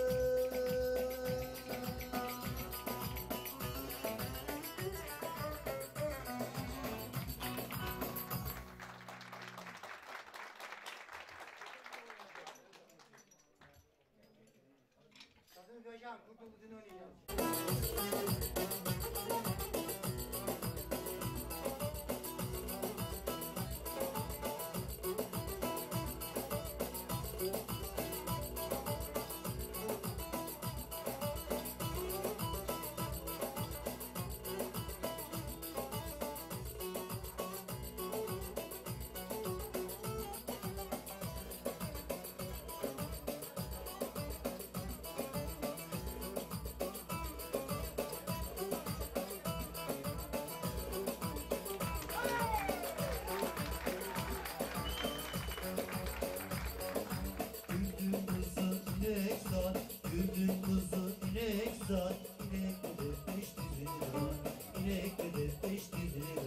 Hocam, kurtulduğunu oynayacağım. saat inekleri beş dizilir. İnekleri beş dizilir.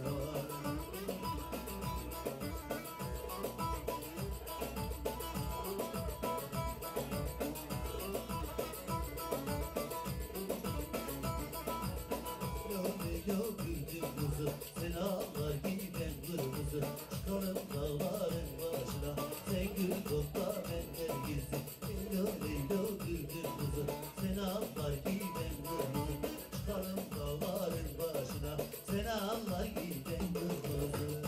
Lo güldüm kızı, sen ağlar giden kırmızı. Çıkalım dağların başına, sen gül topla benden gizli. Lo güldüm kızı, sen ağlar giden kırmızı. Çıkalım dağların başına, sen ağlar giden kırmızı.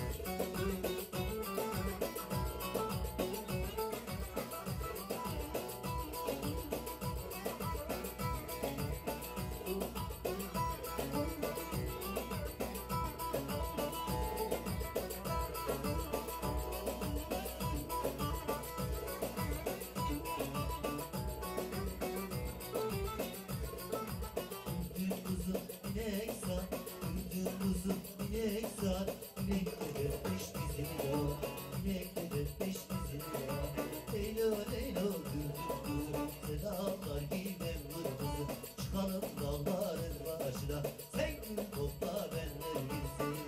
Güldüm kızım inek sat, güldüm kızım inek sat. İnekleri beş dizilir. İnekleri beş dizilir. Leylo leylo güldüm kızım, sen ağlar giden kırmızı. Çıkalım dağların başına, sen gül topla benden gizli.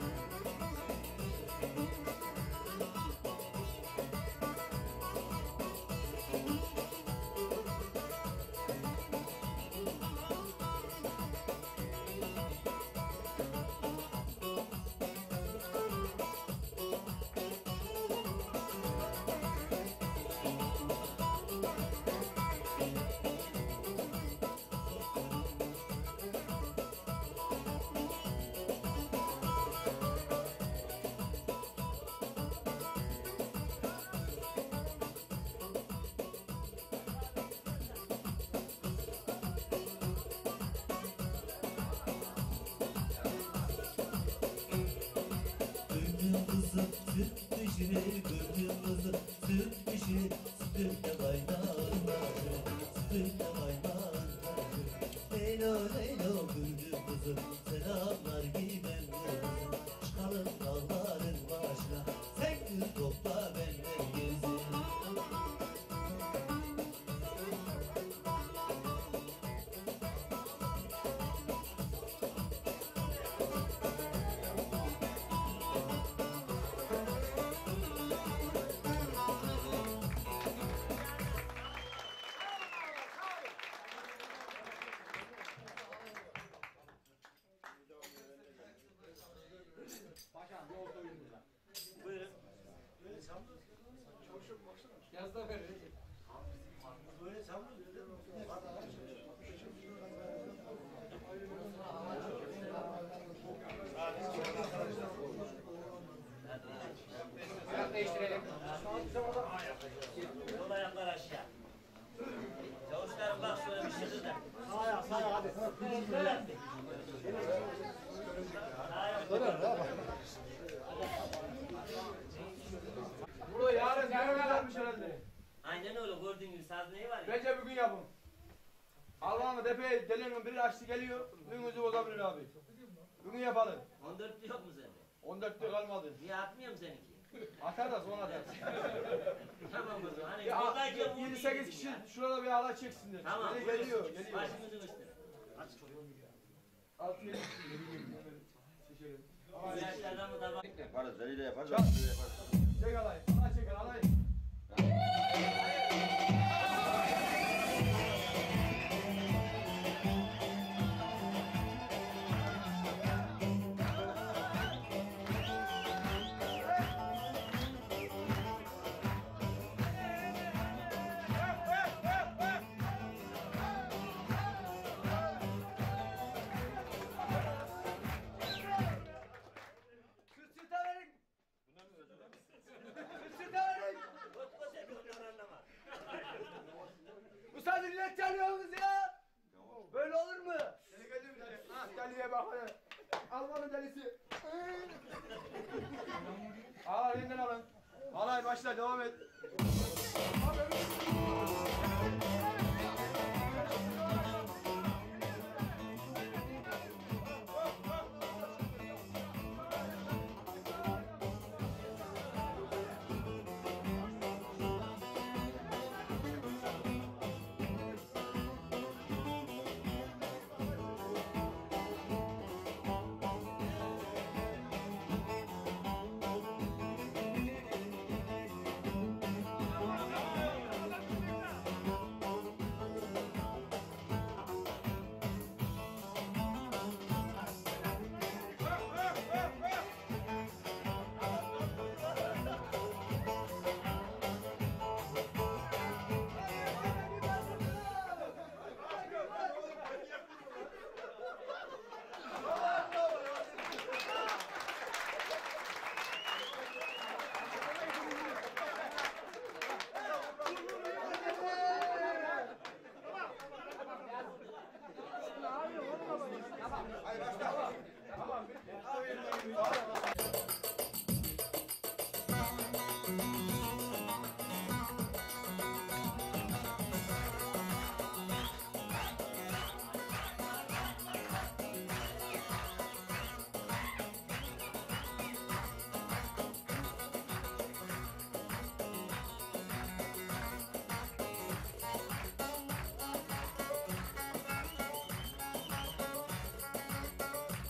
Gördüm kızı süt pişirir, gördüm kızı süt pişirir. Sütünde kaynağın taşı, sütünde kaynağın taşı. Leylo leylo gördüm kızı, sen ağlar giden kırmızı. Çıkalım dağların başına, sen gül topla benden gezi. Buyurun. Yazda ver. Biraz değiştirelim. Sol ayaklar aşağı. Çavuşlarım bak şöyle bir şey de. Burada yarın görmelermiş herhalde. Aynen öyle gördüğün gibi saz neyi var ya? Bence bugün yapın. Allah'ın tepeye delirin biri açtı geliyor. Bugünümüzü bozabilir abi. Bugün yapalım. 14'lü yok mu sende? 14'te kalmadı. Niye atmıyor mu seninki? Atar da sonra atar. Tamam o zaman. Hani Ya buradayken vur 7-8 diyecektin kişi ya. şurada bir halay çeksinler. Tamam. Beni buyurun. geliyor. Başımızın üstüne. 6-7 kişi. Seçelim. Bu yaşlardan mı da bak. Yaparız, eliyle yaparız. Çak. eliyle yaparız. Çek halay. Halay çekin halay. Koç koç et ondan anlama.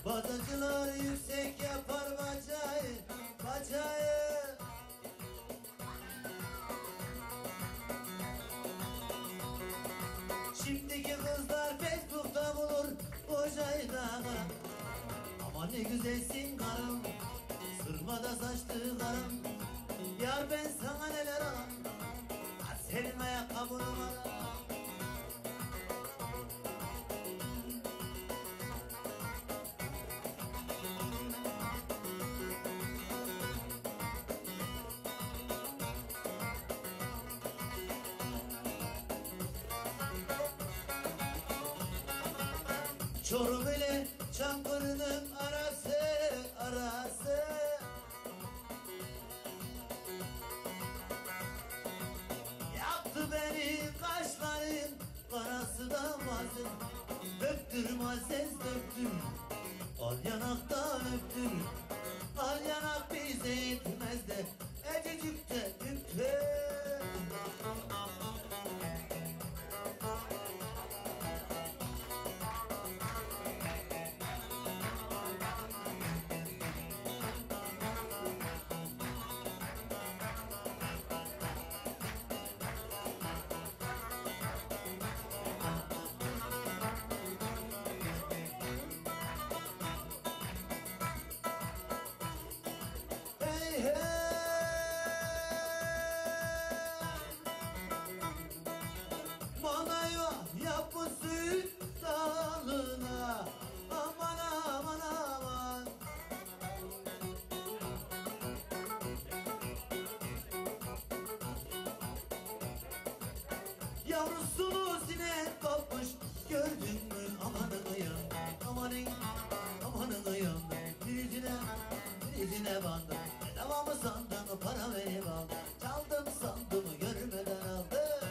Pazarcılar yüksek yapar bacağı, bacağı. Şimdiki kızlar Facebook'ta bulur kocayı da. Ama ne güzelsin karım, sırmada saçlı karım. Yar ben sana neler alam, senin ayakkabını var. Çorum ile Çankırı'nın arası, arası. Yaktı beni kaşların karası da vazı. Döktürüm aziz döktür, al yanakta öptür. Al yanak bize yetmez de ecicik de düktür. Hey hey, bana yapısı dalına, aman aman aman. Yavrusunu sinek kapmış, gördün mü amanın ya, amanın, amanın ya. Birisine bandım, bedava mı sandın, para verip aldım. Çaldım sandım, görmeden aldım.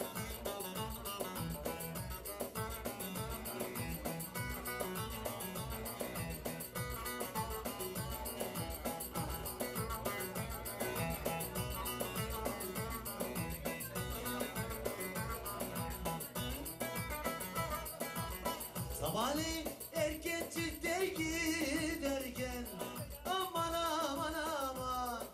Sabahleyin erken çifte giderken, aman aman aman.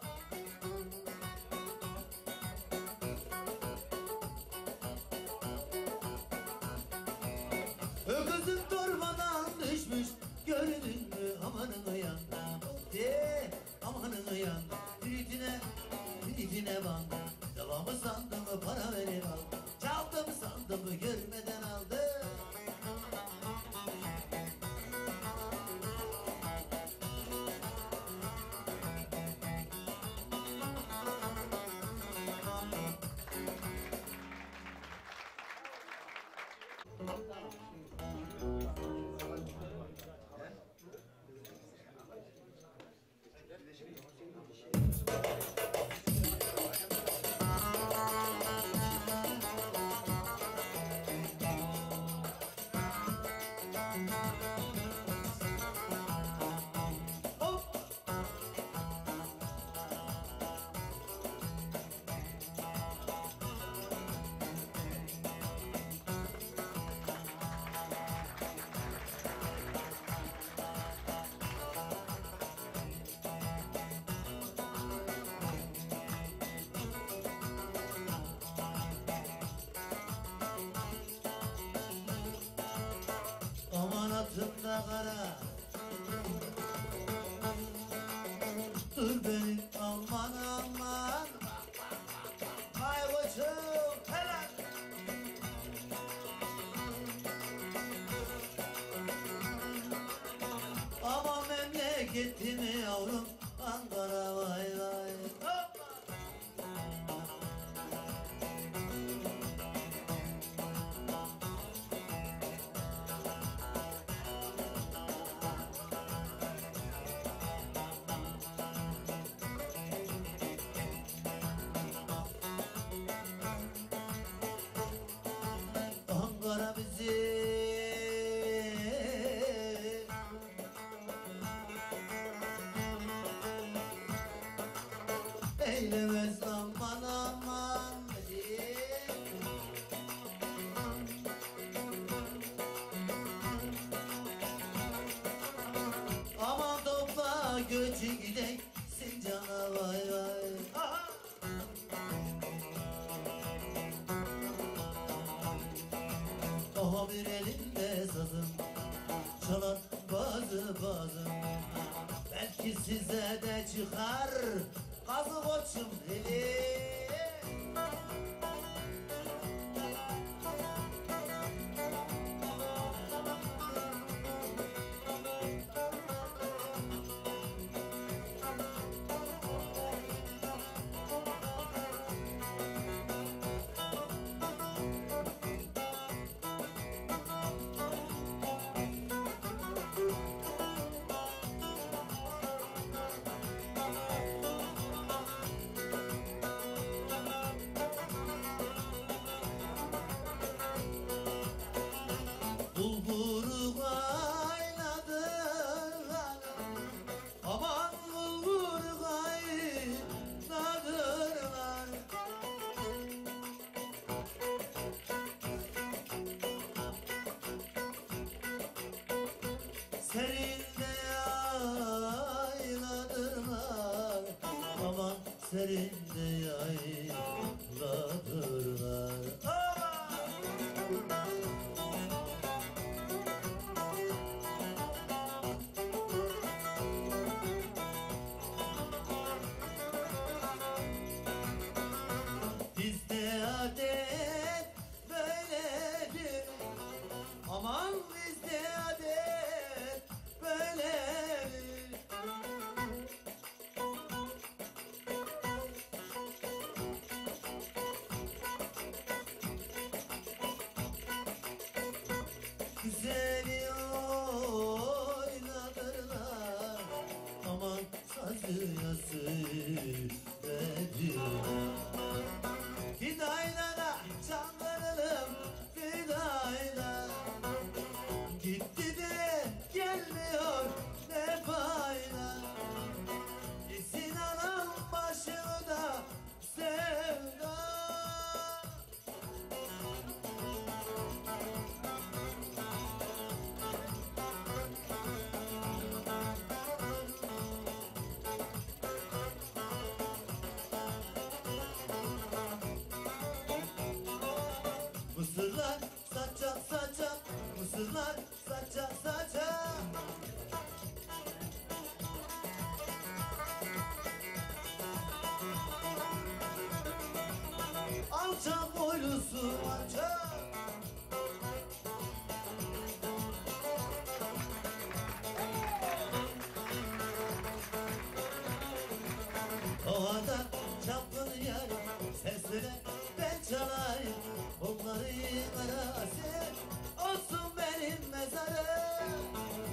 Öküzüm torbadan düşmüş, gördün mü amanın yanında. De amanın yanında, biritine bandı. Devamı sandım, para verip aldım. Çaldım sandım, görmeden aldım. Aman atımda kara, dur beni aman aman. Hay koçum helal. Aman memleketimi yavrum Ankara vay vay. Hoppa. Ankara bizi göçü gidek Sincan'a vay vay. Aha. Daha bir elimde sazım çalan bazı belki size de çıkar kazı koçum deli. Bulguru kaynadılar, aman bulguru kaynadılar. Serinde yayladılar, aman serinde yayladılar. Bizde adet böyledir, aman bizde adet böyledir. Güzeli oynadırlar, aman sazı yazıverdirler. Fidaylara çaldıralım fidayla, gitti de gelmiyor ne fayda. Gitsin anam başını da sevda. Mısırlar saça saça, mısırlar saça saça. Alçak boylusu alçak. Ovada çapkın yar sesine ben çalayım. Onların arası olsun benim mezarım.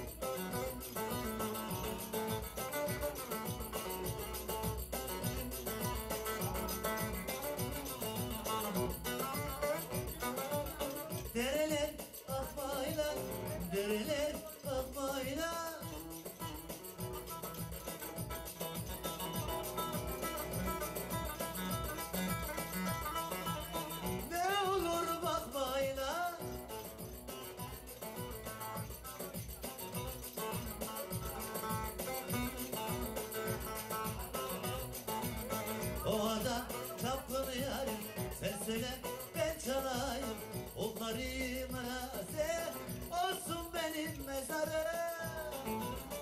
Dereler akmayla, dereler akmayla. Ne olur bakmayla. Ovada çapkın yarim sen söyle ben çalayım. Onların arası olsun benim mezarım.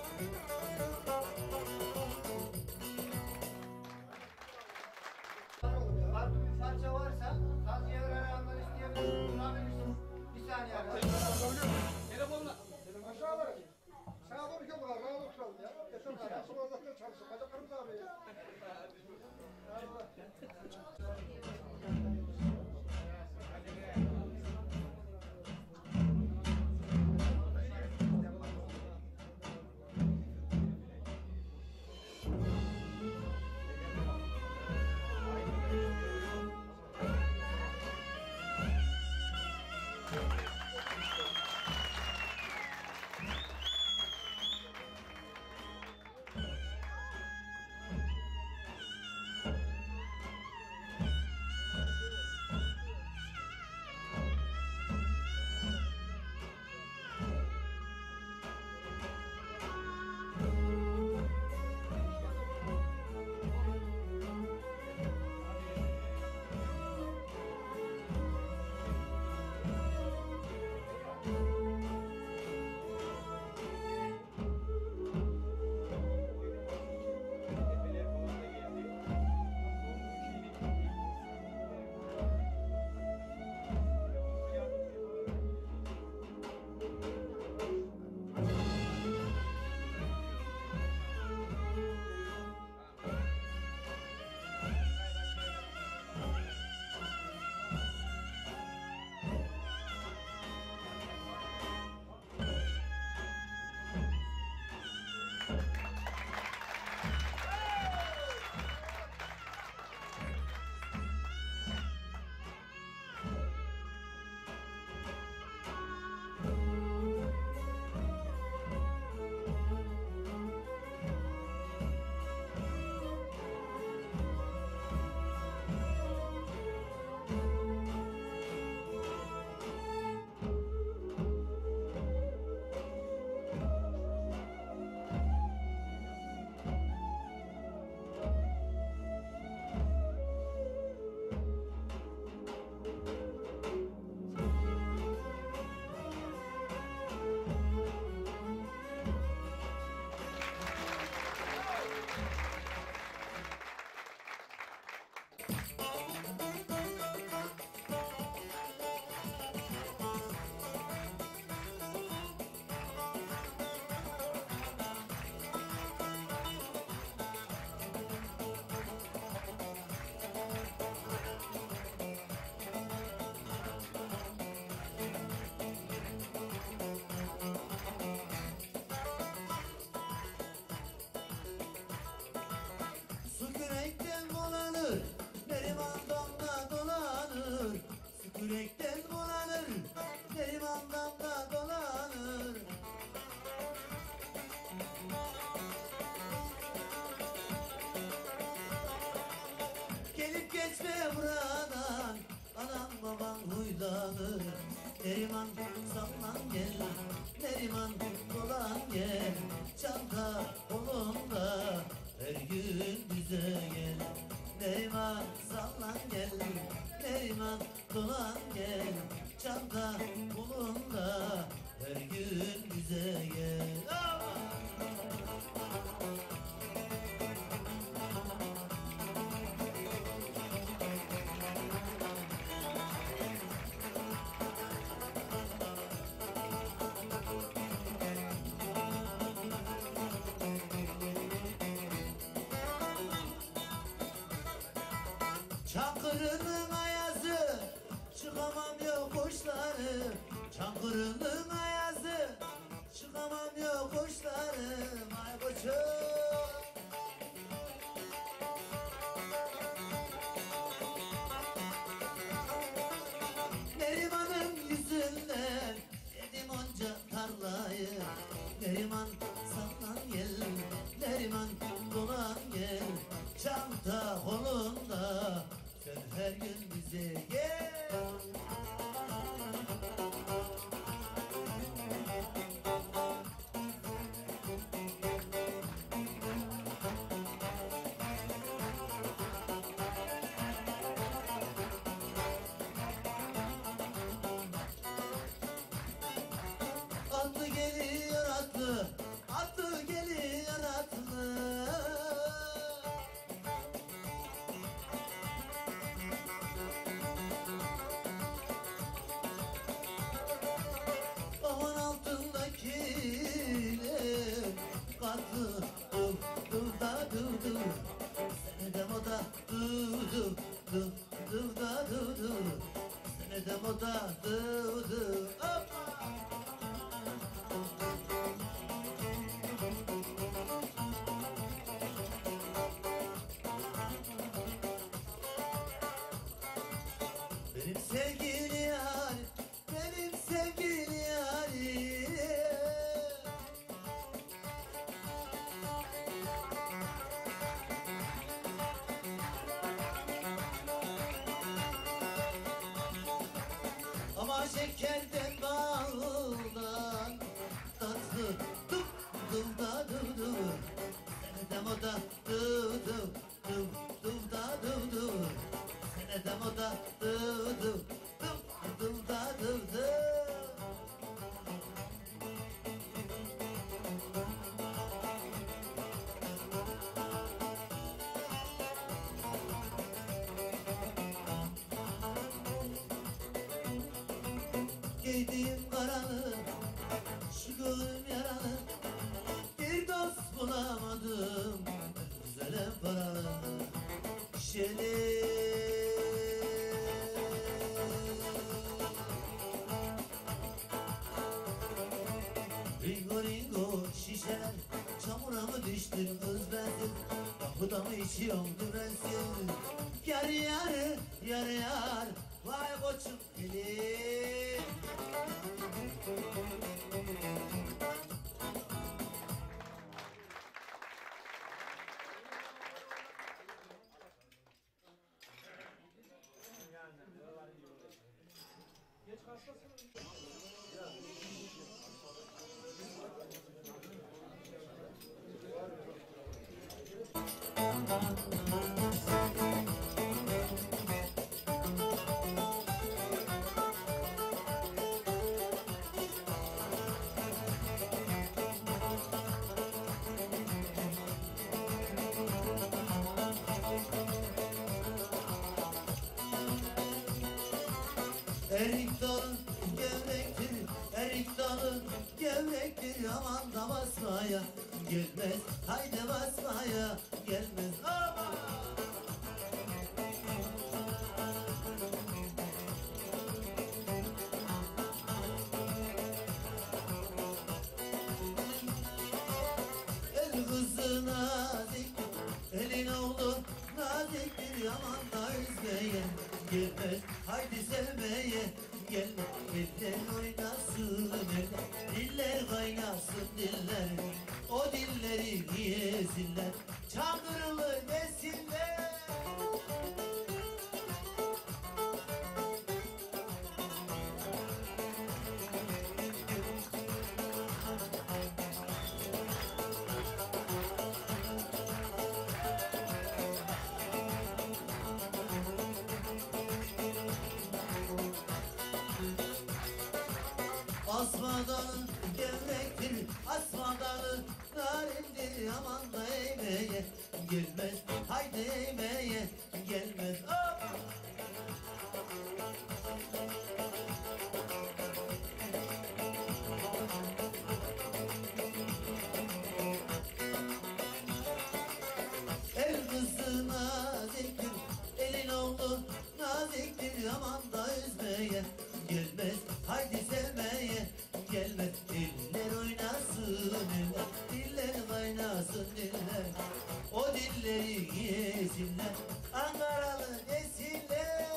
Farklı bir parça varsa taziye öğrenenler isteyebilir. Durabilirsin. Bir saniye. Telefonla. Aşağı var. Sağa doğru gel bakalım. Rahat oturalım ya. Yeter kadar. Sonra uzaktan çalışın. Bacaklarımız ağrıyor ya. boylağı Neriman sallan gel Neriman dolan gel Çanta kolunda her gün bize gel Neriman sallan gel Neriman dolan gel Çanta kolunda her gün bize gel Çankırı'nın ayazı çıkamam yokuşları Çankırı'nın ayazı çıkamam yokuşları Ay koçum Neriman'ın yüzünden yedim onca tarlayı Neriman sallan gel Neriman dolan gel Çanta kolunda sen her gün bize gel Atlı geliyor atlı Atlı geliyor atlı Aman altındakiler Katlı dur dur da dur dur Senede moda dur dur dur dur da dur dur Senede moda dur dur Hoppa! Benim sevgili yarim, benim sevgili yarim Ama şekerden baldan tatlı dur dur da dur dur Senede moda dur dur dur dur da dur dur Senede moda dur dur dur dur da dur dur Giydiğim karalı, şu gönlüm yaralı Bir dost bulamadım, güzele paralı Şeli Ringo ringo şişeler, çamura mı düştün kız bensin Kapıda mı içiyorum dümensin Yar yar, yar yar, vay koçum gelin Erik dalı gevrektir, erik dalı gevrektir Aman da basmaya gelmez, haydi basmaya gelmez Aman! El kızı nazik, elin oğlu naziktir Aman da üzmeye gelmez, haydi sevmeye gelmez Eller oynasın eller, diller kaynasın diller O dilleri yesinler, Çankırılı desinler Asma dalı gevrektir, asma dalı narindir. Aman da eğmeye gelmez, haydi eğmeye gelmez. Hop! El kızı naziktir, elin oğlu naziktir. Aman da üzmeye gelmez, haydi sevmeye gelmez. Diller oynasın eller, diller kaynasın diller. O dilleri yesinler, Ankaralı desinler.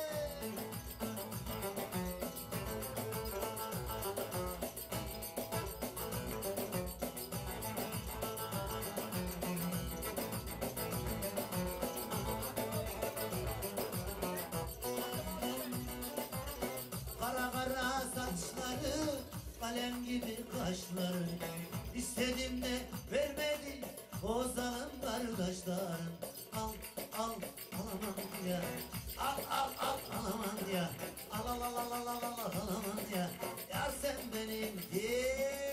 Kara kara saçları, kalem gibi kaşları. İstedim de vermedin o zalim kardeşlerim. Al al alamam ya, al al al alamam ya, al al al al al al al alamam ya. Ya sen benim değil.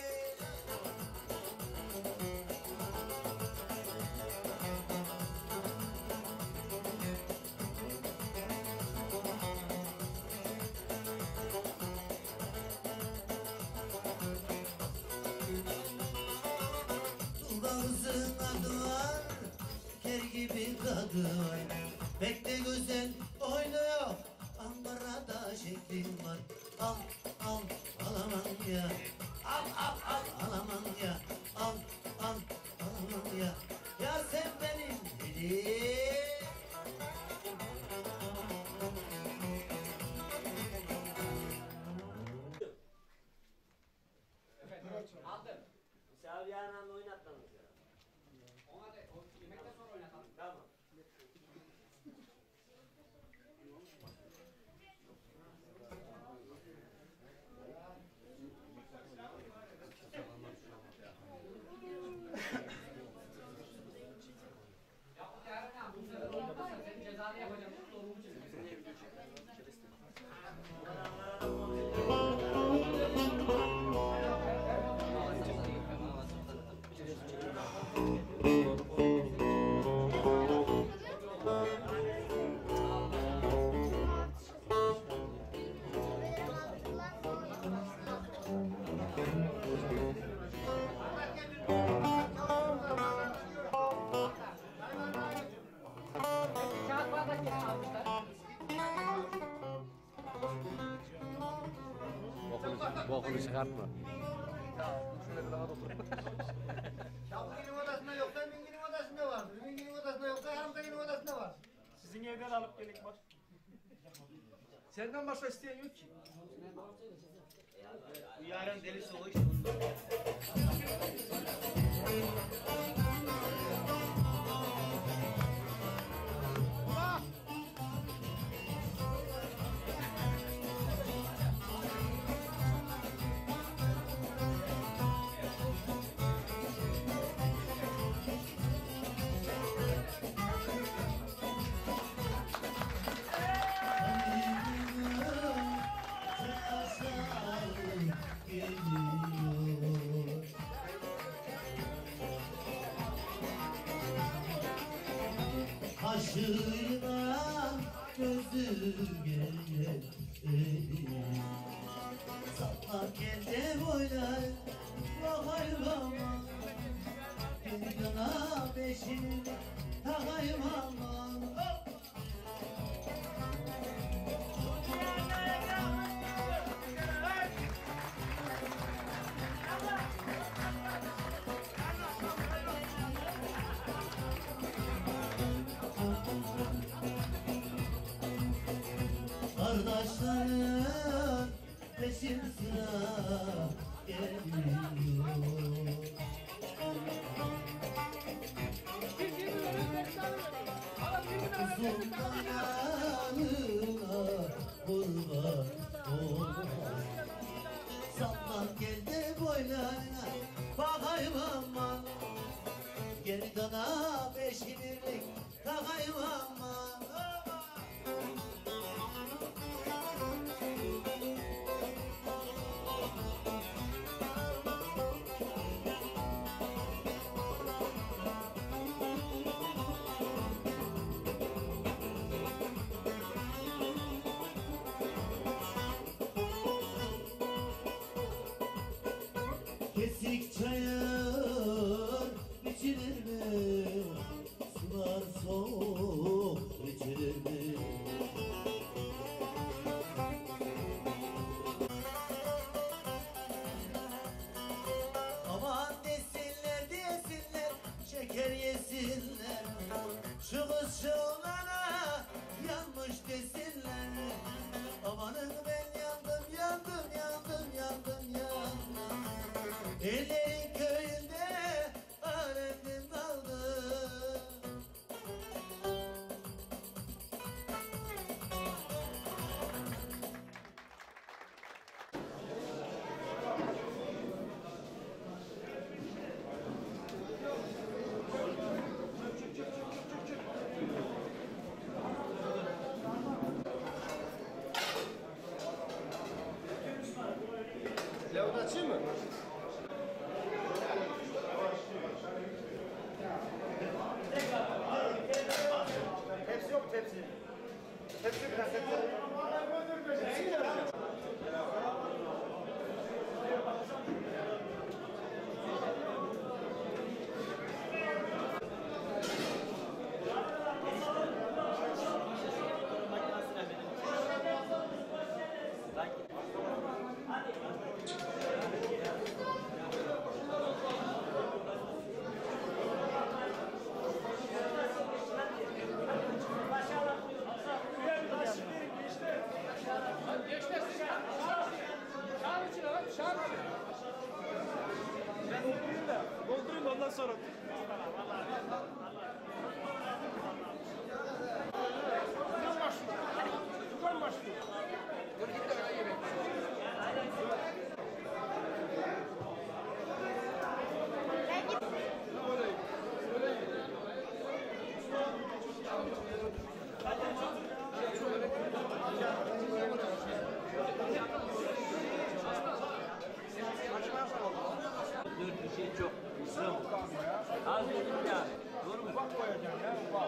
Dudağımızın adı var, ker gibi tadı var. Pek de güzel oynuyor, Ankara'da şeklim var. Al al alamam ya, al al al alamam ya, al al alamam ya. Ya sen benim dilim. Aldım. Misafir yarın oynatmamız ya. Ona da yemekten sonra oynatalım. Tamam. Bokunu çıkartma. Ya bugünün odasında yoksa Mingil'in odasında var. Mingil'in odasında yoksa Hamza'nın odasında var. Sizin evden alıp gelin bak. Senden başka isteyen yok ki. Bu yarın delisi o iş bunda. Kaşığına gözüm gelir. Sapla kendi boylar, bakayım aman. Bir yana beşini takayım aman. Kardeşlerim peşin sıra geliyor. Sultan yanına kurban olmaz. Sallan geldi boylarına bakayım aman. Gerdana beşinirlik takayım aman. Demlik çayır içilir mi? Sular soğuk içilir mi? Aman desinler desinler, şeker yesinler. Şu kız şu oğlana yanmış desinler. Amanın ben yandım, yandım, yandım, yandım, yandım. Ellerin köyünde alemdim kaldı. Lavut açayım mı? Tepsi yok tepsi. Tepsi biraz tepsi. Tepsi de var. Doldurayım da ondan sonra. Bir şey çok. Az dedim ya. Doğru mu? Bak koyacağım ya. Bak.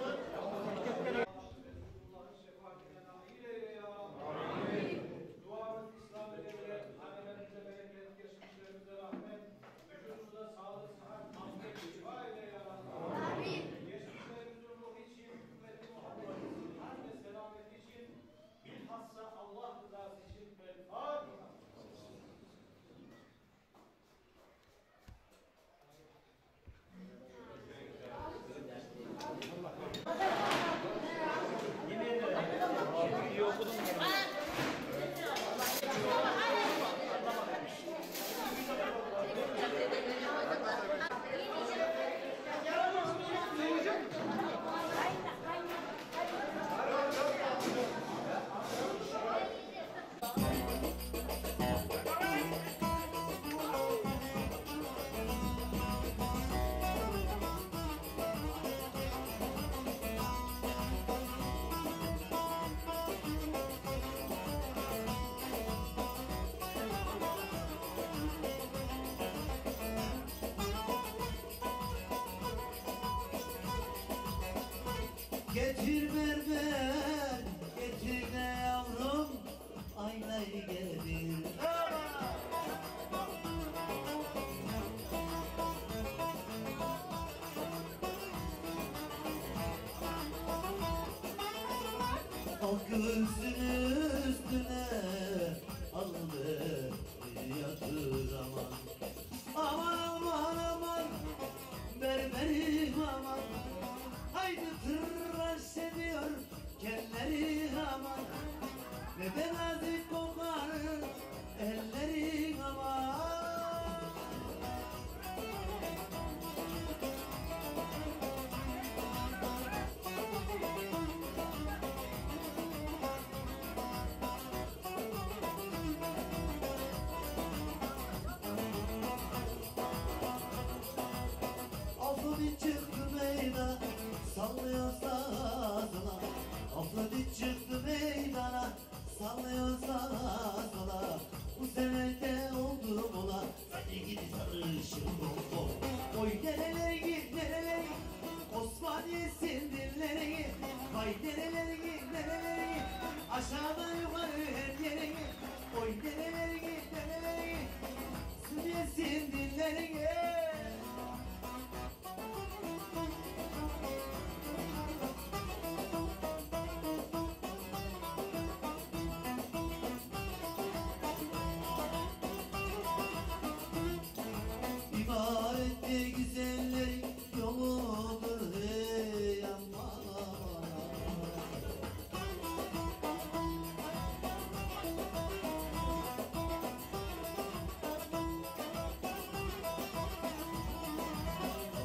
Getir berber, getir de yavrum, aynayı getir. O göğsünü üstüne aldı yatır aman. Aman aman aman, berberim aman. Haydi tıraş ediyor kelleri aman. Ne de nazik kokar ellerin aman. Afrodit çıktı meydana, sallıyor sazına. Afrodit çıktı meydana, sallıyor sazına. Bu senede oldu mola, hadi gidi sarışın bombo. Oy nerelere git nerelere git, Osmaniye'sin dilleri git. Vay nerelere git nerelere git, aşağıdan yukarı her yere git. Oy nerelere git nerelere git, Suriye'sin dilleri.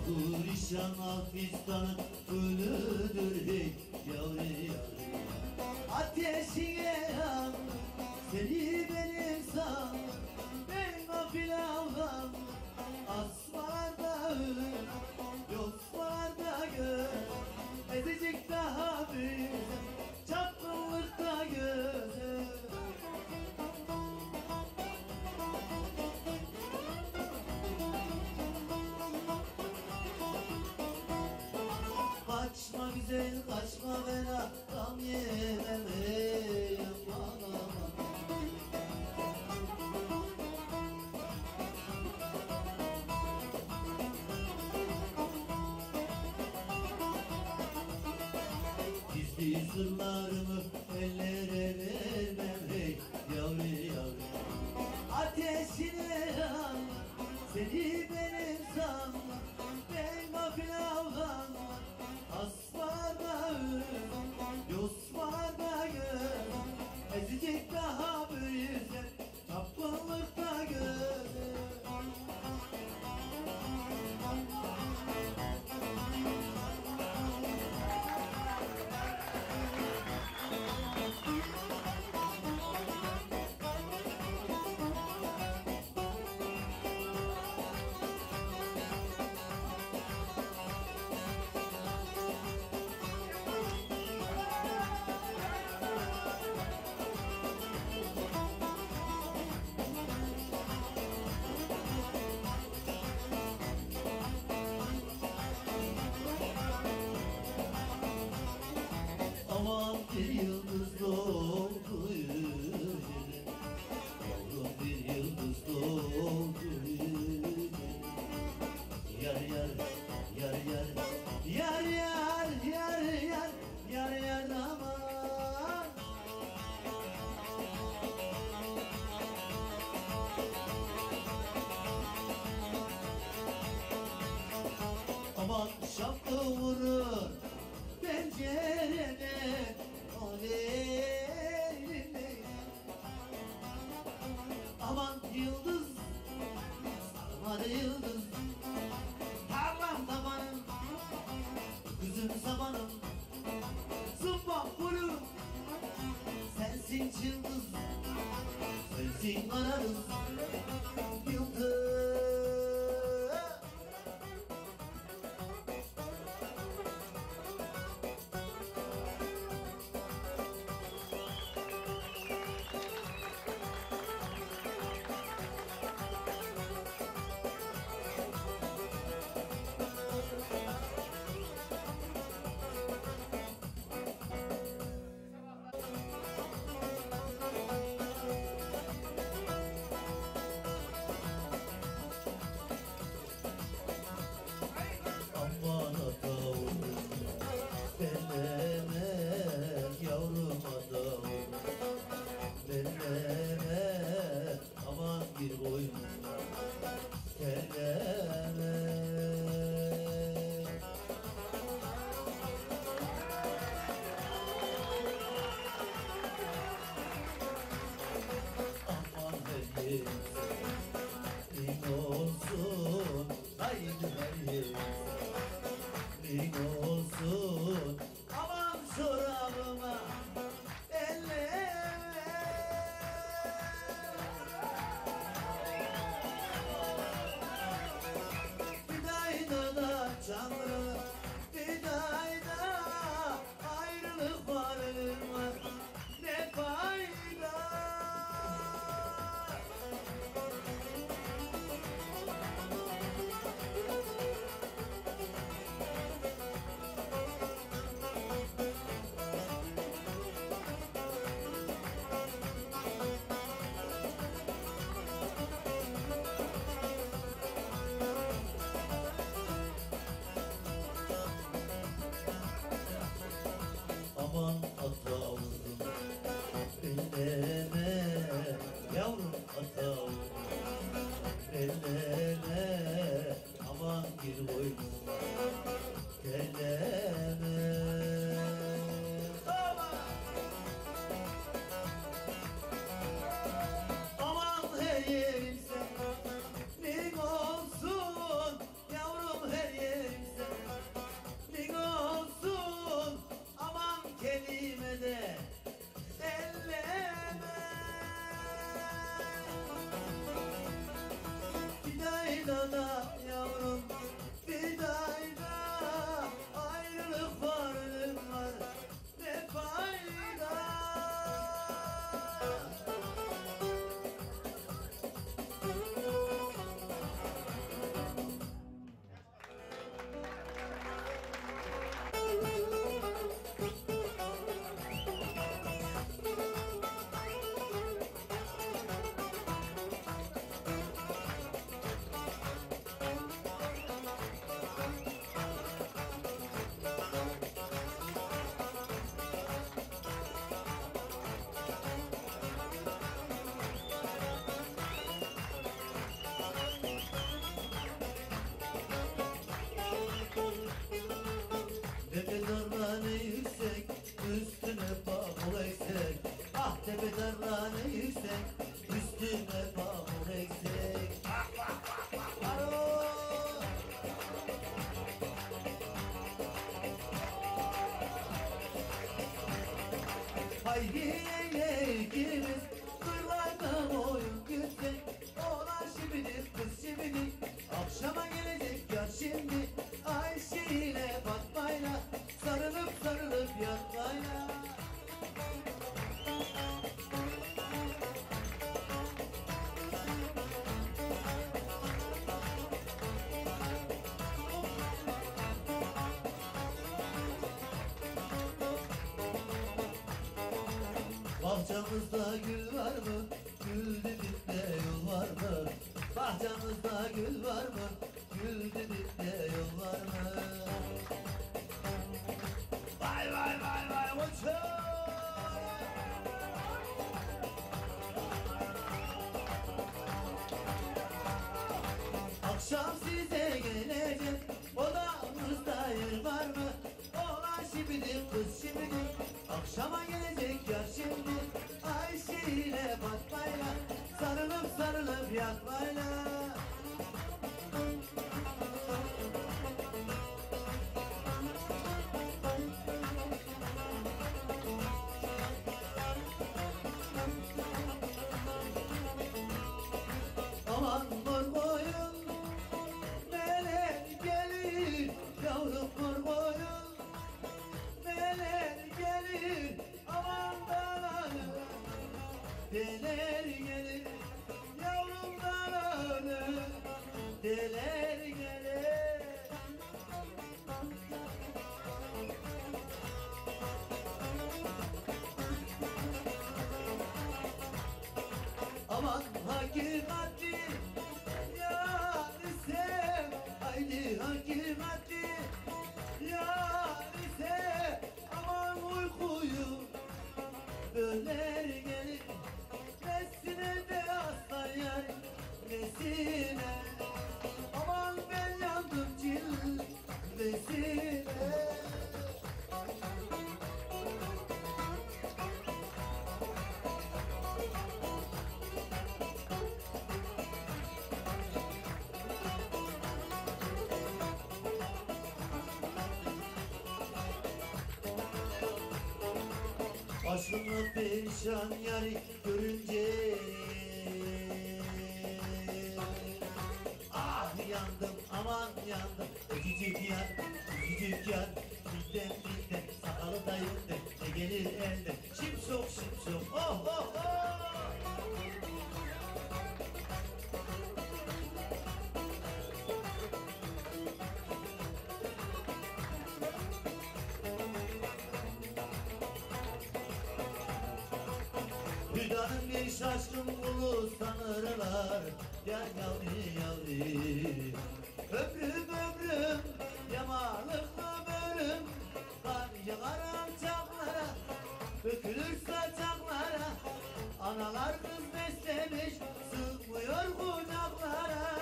Perişan Hafistan'ın ölüdür hey yavru yavru. Ateşine yandım, seni benim sandım. Ben gafil avlandım, asmalarda ölüm, yosmalarda göz. Ezecek daha büyük, çapkınlıkta gözüm. Kaçma güzel kaçma bana gam yemem ey aman aman. Gizli sırlarımı ellere vermem hey yavru yavru. Ateşine yandım, seni benim sandım. Ben gafil avlandım, asmarda ölüm, yosmarda göz. Ezecek daha büyüse, tapmalıkta göz. Aman bir yıldız doğdu yüzüme, yavrum bir yıldız doğdu yüzüme. Yar yar yar yar yar yar yar yar yar yar aman. Aman şapka vurur pencereden aleyhine. Aman yıldız sarmadı yıldız, tarlam tabanım, kızım sabanım, zımbak vurur. Sensin yıldız, sensin ararız yıldız. Aman adamım, benleme yavrum adamım. Benleme aman bir boynuma terleme. Aman her yerim senin olsun, haydi her yerim senin olsun. Aman çorabıma elleme. Bidayda da çamurlu, bidayda ayrılık var ölüm var. Ne fayda? Fidada yavrum fidayda ayrılık var ölüm var ne fayda. Tepe darlanı yüksek, üstüne pamuk eksik. Ah tepe darlanı yüksek, üstüne pamuk eksik. Alo! Haydi ikimiz kırlarda oyun gütsek. Oğlan şibidik, kız şibidik, akşama gelecek yar şimdi. Ayşe ile Fatma'yla sarılıp sarılıp yatmayla. Bahçamızda gül var mı? Gül dibinde yol var mı? Bahçamızda gül var mı? Gül dibinde yol var mı? Vay vay vay vay uçuyor! Akşam size gelecek odamızda yer var mı? Oğlan şibidik kız şibidik, akşama gelecek yar şimdi. Ayşe ile Fatma'yla sarılıp sarılıp yatmayla. Aman mor boyun neler gelir, yavrum mor boyun neler gelir, aman dağlanır neler gelir, yavrum dağlanır neler gelir. Aman hakikati yar ise, haydi hakikati yar ise, aman uykuyu böler gelir. Nesine de aslan yar nesine, aman ben yandım cilvesine. Aşkımla perişan yari görünce ah yandım aman yandım. Öcücük yar, öcücük yar, bizden bizden sakalı dayımdı, ne gelir elde şimşok şimşok oh oh oh. Hüdanın bir şaşkın kulu sanırlar, yar yavri yavri. Ömrüm ömrüm, yamalıklı bölüm, kan yağar alçaklara, dökülür saçaklara. Analar kız beslemiş, sığmıyor kucaklara.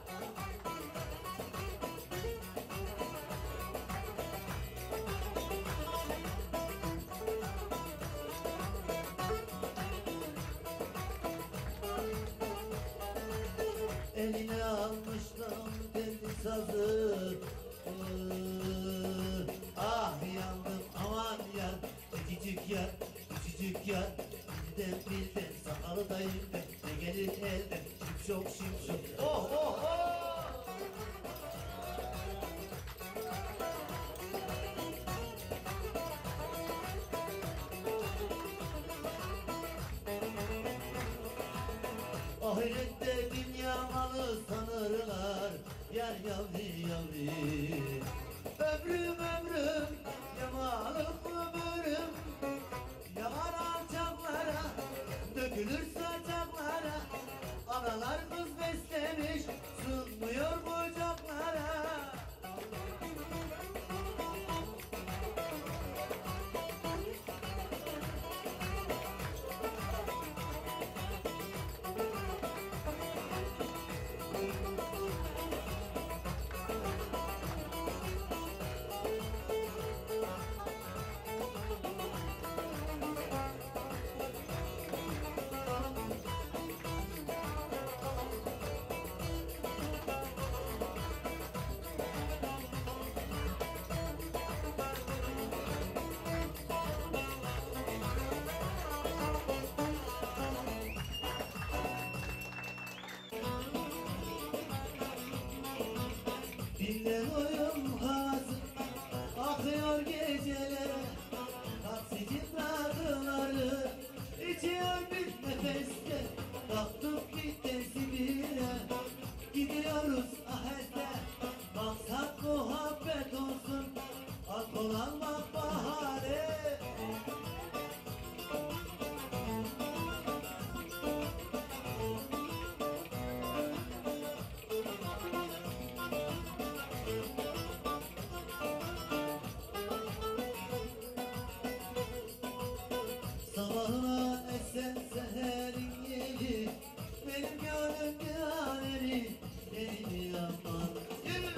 Eline almıştım telli sazı, ah yandım aman yar, küçücük yar, küçücük yar. Bizden bizden sakalı dayımden, ne gelir elden şimşok şimşok oh oh oh. Ahirette dünya malı sanırlar. Yar yavri yavri. Ömrüm ömrüm, yamalık ömrüm. Yaman alçaklara, dökülür saçaklara. Analar kız beslemiş, sığmıyor bucaklara. Dinle uyum havası akıyor gecelere. Taksicin rakıları içiyor bir nefeste. Baktık vitesi bire, gidiyoruz aheste. Maksat muhabbet olsun, alkol almak bahane. Sabahına esen seherin yeli, benim gönlüm diyaneri, beni yapmaz. Yürü!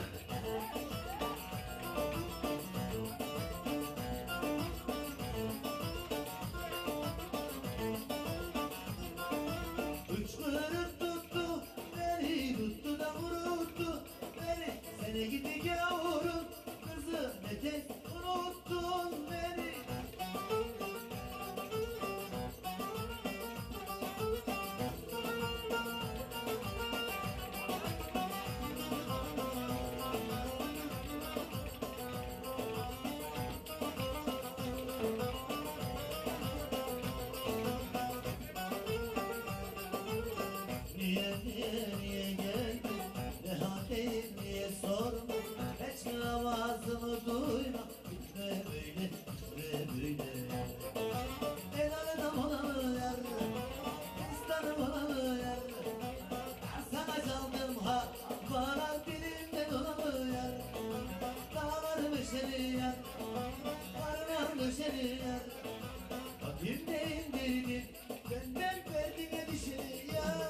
Üç kırık tuttu, beni tuttu da vuruttu beni. Seni gidi gavurun kızı, ne tek unuttun beni. Niye geldin, ne haldeyim niye sorma. Hiç mi avazımı duyma, gitme böyle, gitme böyle. El alem olanı yer, istedim olanı yer. Sana çaldım ha, bana dilimde dolanı yer. Dağlarım eşeli yer, varım döşeli yer. Bakayım ne indirdin, benden verdiğine düşeni yer.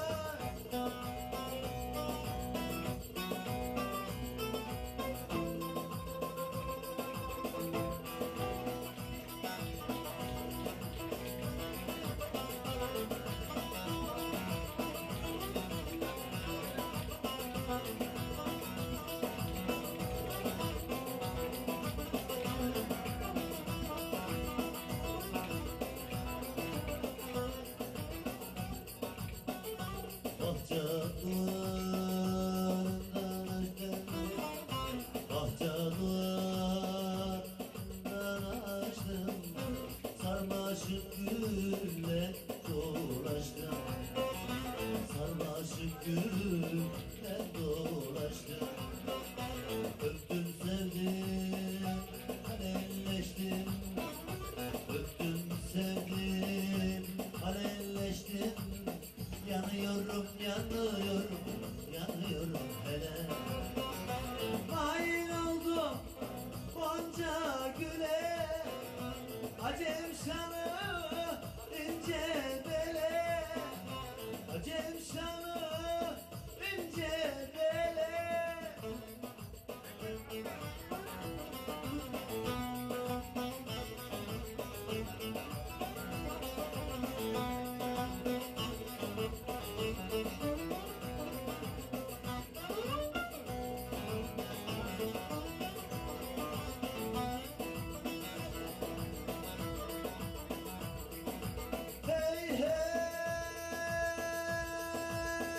Bahçe duvarından açtım, bahçe duvarından açtım. Sarmaşık gülle dolaştım, sarmaşık gülle dolaştım. Öptüm sevdim, halelleştim. Öptüm sevdim, halelleştim. Yanıyorum, yanıyorum, yanıyorum hele. Hain oldum Gonca güle, Acem şanı ince bele, Acem şanı ince bele. Hey hey,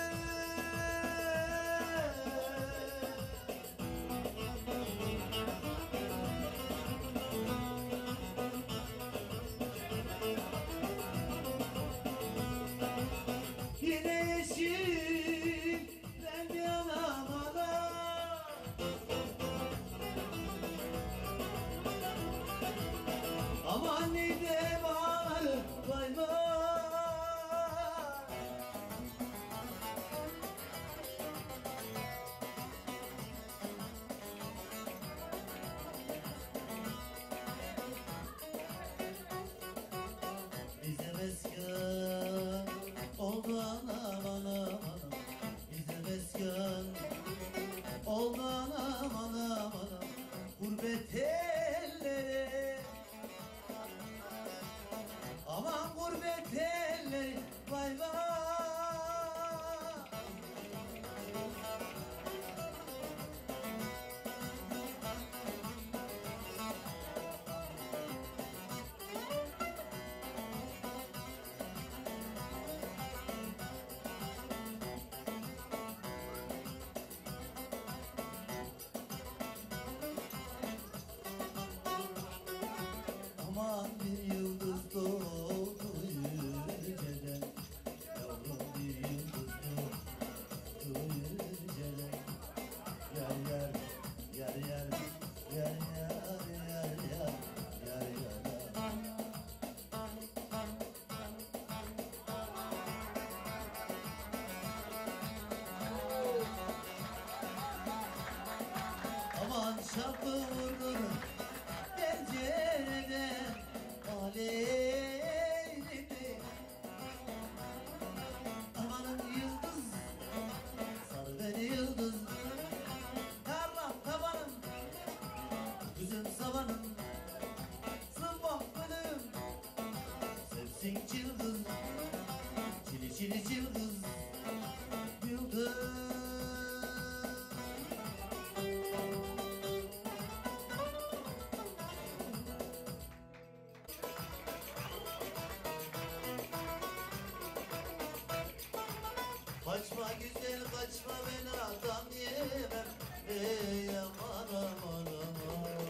Ha güzel kaçma ben adam yemem. Ey aman aman aman.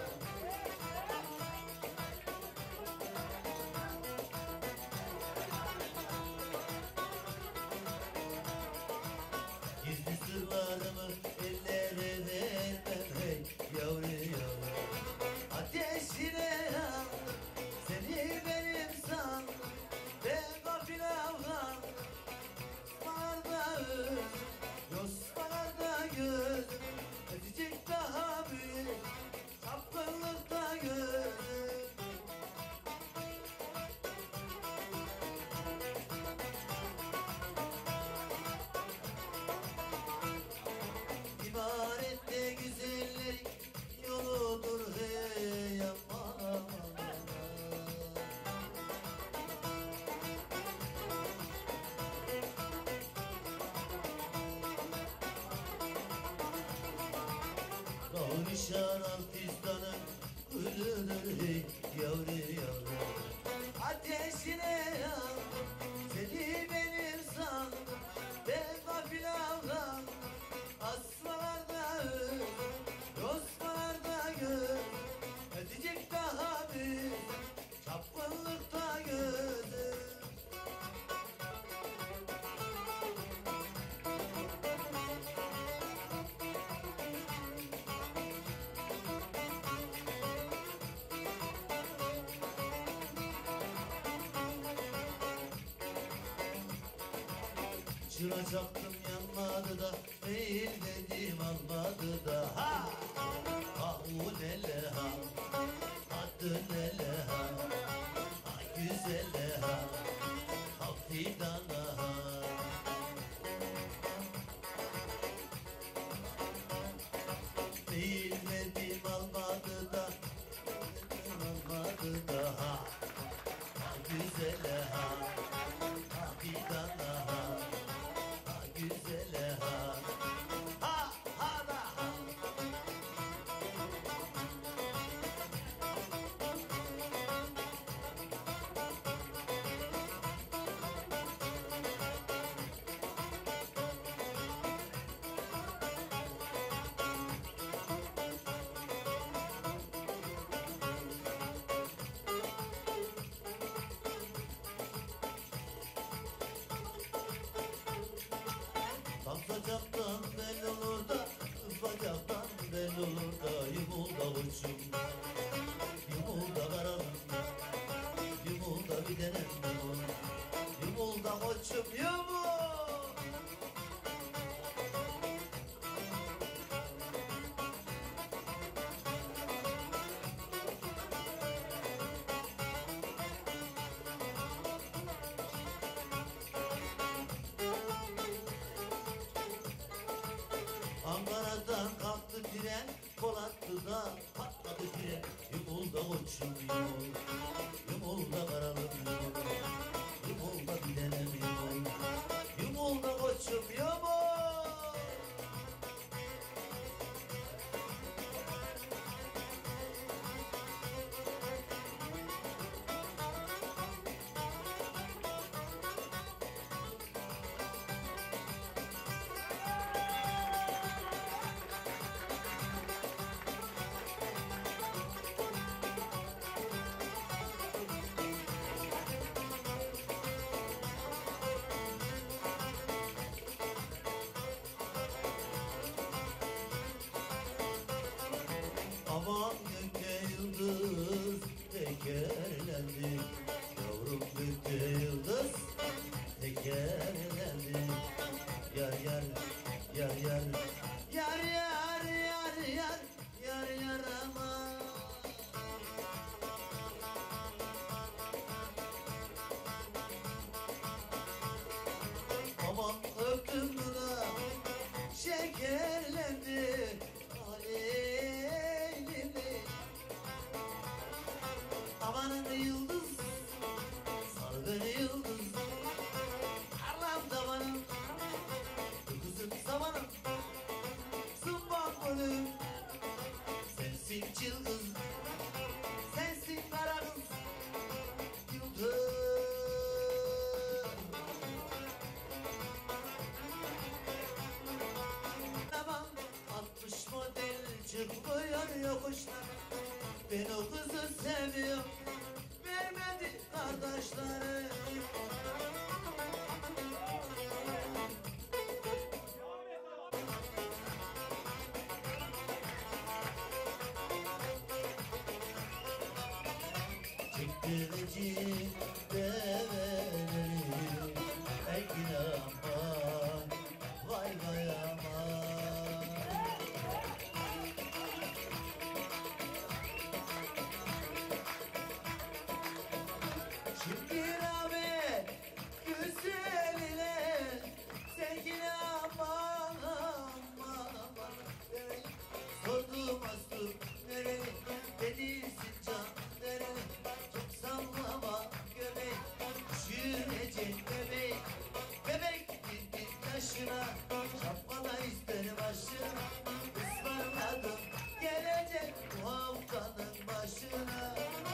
Gizli sırlarımı ellere vermem. Hey yavru yavru. Ateşine yandım, seni benim sandım. Ben gafil avlandım. Ismarda özüm, yosmarda gözüm. Ötecek daha büyük, çapkınlıkta gözüm. İmarette güzellerin yoludur hey aman aman aman. Kavuşan Alpistan'ın gülüdür hey yavru yavru. Ateşine yandım, seni benim sandım. Ben gafil avlandım, asmalarda özüm, yosmalarda gözüm. Ötecek daha büyük, çapkınlıkta gözüm. Çıra çaktım yanmadı da, değil dedim almadı da. Ha! Ha ulele ha, adı lele ha. Ha güzele ha, ha fidana ha. Değil dedim almadı da, almadı da ha. Ha güzele ha, ha fidana ha. Ha güzele ha, ha ha da ha. Tam saçaktan belli olur da, bacaktan belli olur da. Yumul da uçum, yumul da varalım, yumul da bir denem yumul. Yumul da koçum yumul. Ankara'dan kalktı tren, Polatlı'da patladı tren. Yumul da koçum yumul, yumul da varalım yumul. Yumul da bir denem yumul, yumul da koçum yumul. çıkmıyor yokuşlar. Ben o kızı seviyorum, vermedi kardeşleri. Çektireci develeri, Erkin aman, vay vay aman. Şimdi rağmen güzeline, sevgili aman aman aman. Sordum astım nereli, dedisin can nereli. Çok sallama göbek, üşüyecek bebek. Bebek gitti yaşına, çapala isterim başına. Ismarladım gelecek bu haftanın başına.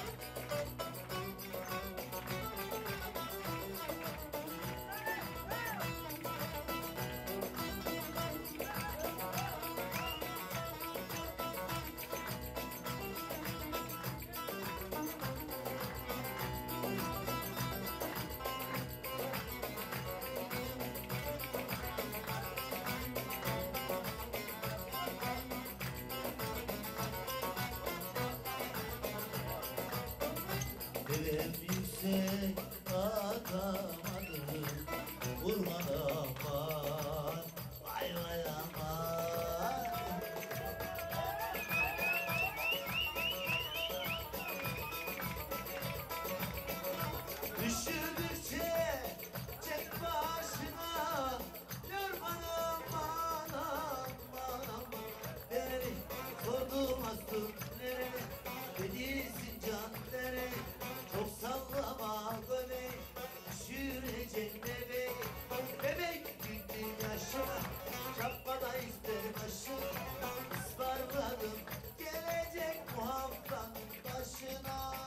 Devem yüksek atamadım, vurman aman, vay vay aman. Düşürdükçe çek başına, yorman aman aman aman. Nereli sordum astım nereli, dedisin can nereli. Çok sallama göbek, üşürecek bebek. Bebek gitti yaşına, çappada isterim aşına. Ismarladım gelecek bu haftanın başına.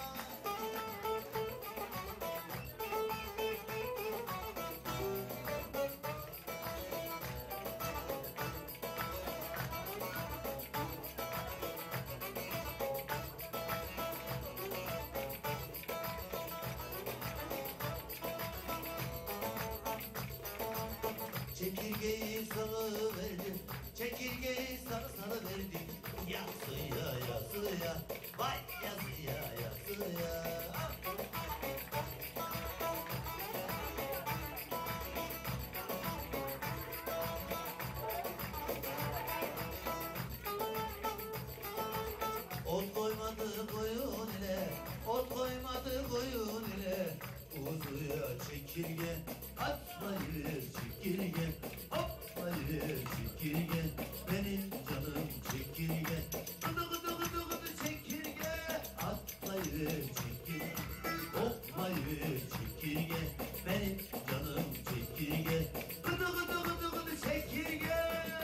Çekirgeyi sana verdim, çekirgeyi sana verdim. Yasıya yasıya, vay yasıya yasıya. Ot koymadı koyun ile, ot koymadı koyun ile. Uzuya çekirge, atmayı çekirge, hopmayı çekirge. Benim canım çekirge, gıdı gıdı gıdı gıdı çekirge. Atmayı çekirge, hopmayı çekirge. Benim canım çekirge, gıdı gıdı gıdı gıdı çekirge.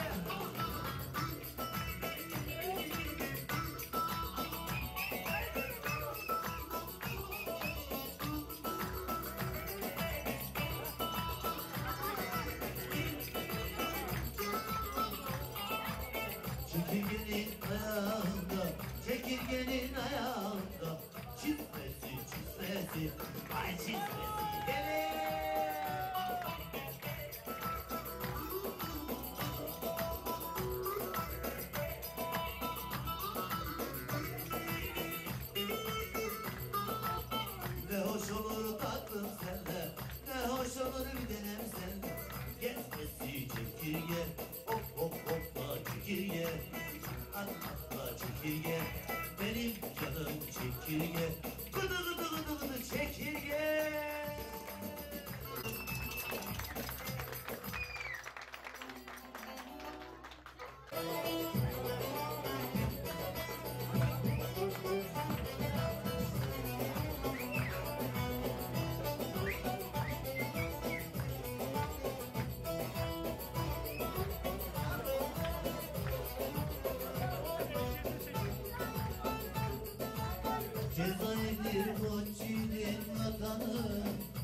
Çekirgenin ayağında, çekirgenin ayağında. Çizmesi, çizmesi, ay çizmesi gelir. Ne hoş olur tatlım senle, ne hoş olur bir denem senle. Gezmesi çekirge, hop hop hopla çekirge. Atla çekirge, benim canım çekirge. Gıdı gıdı gıdı gıdı çekirge. Cezayir Koçi'nin vatanı,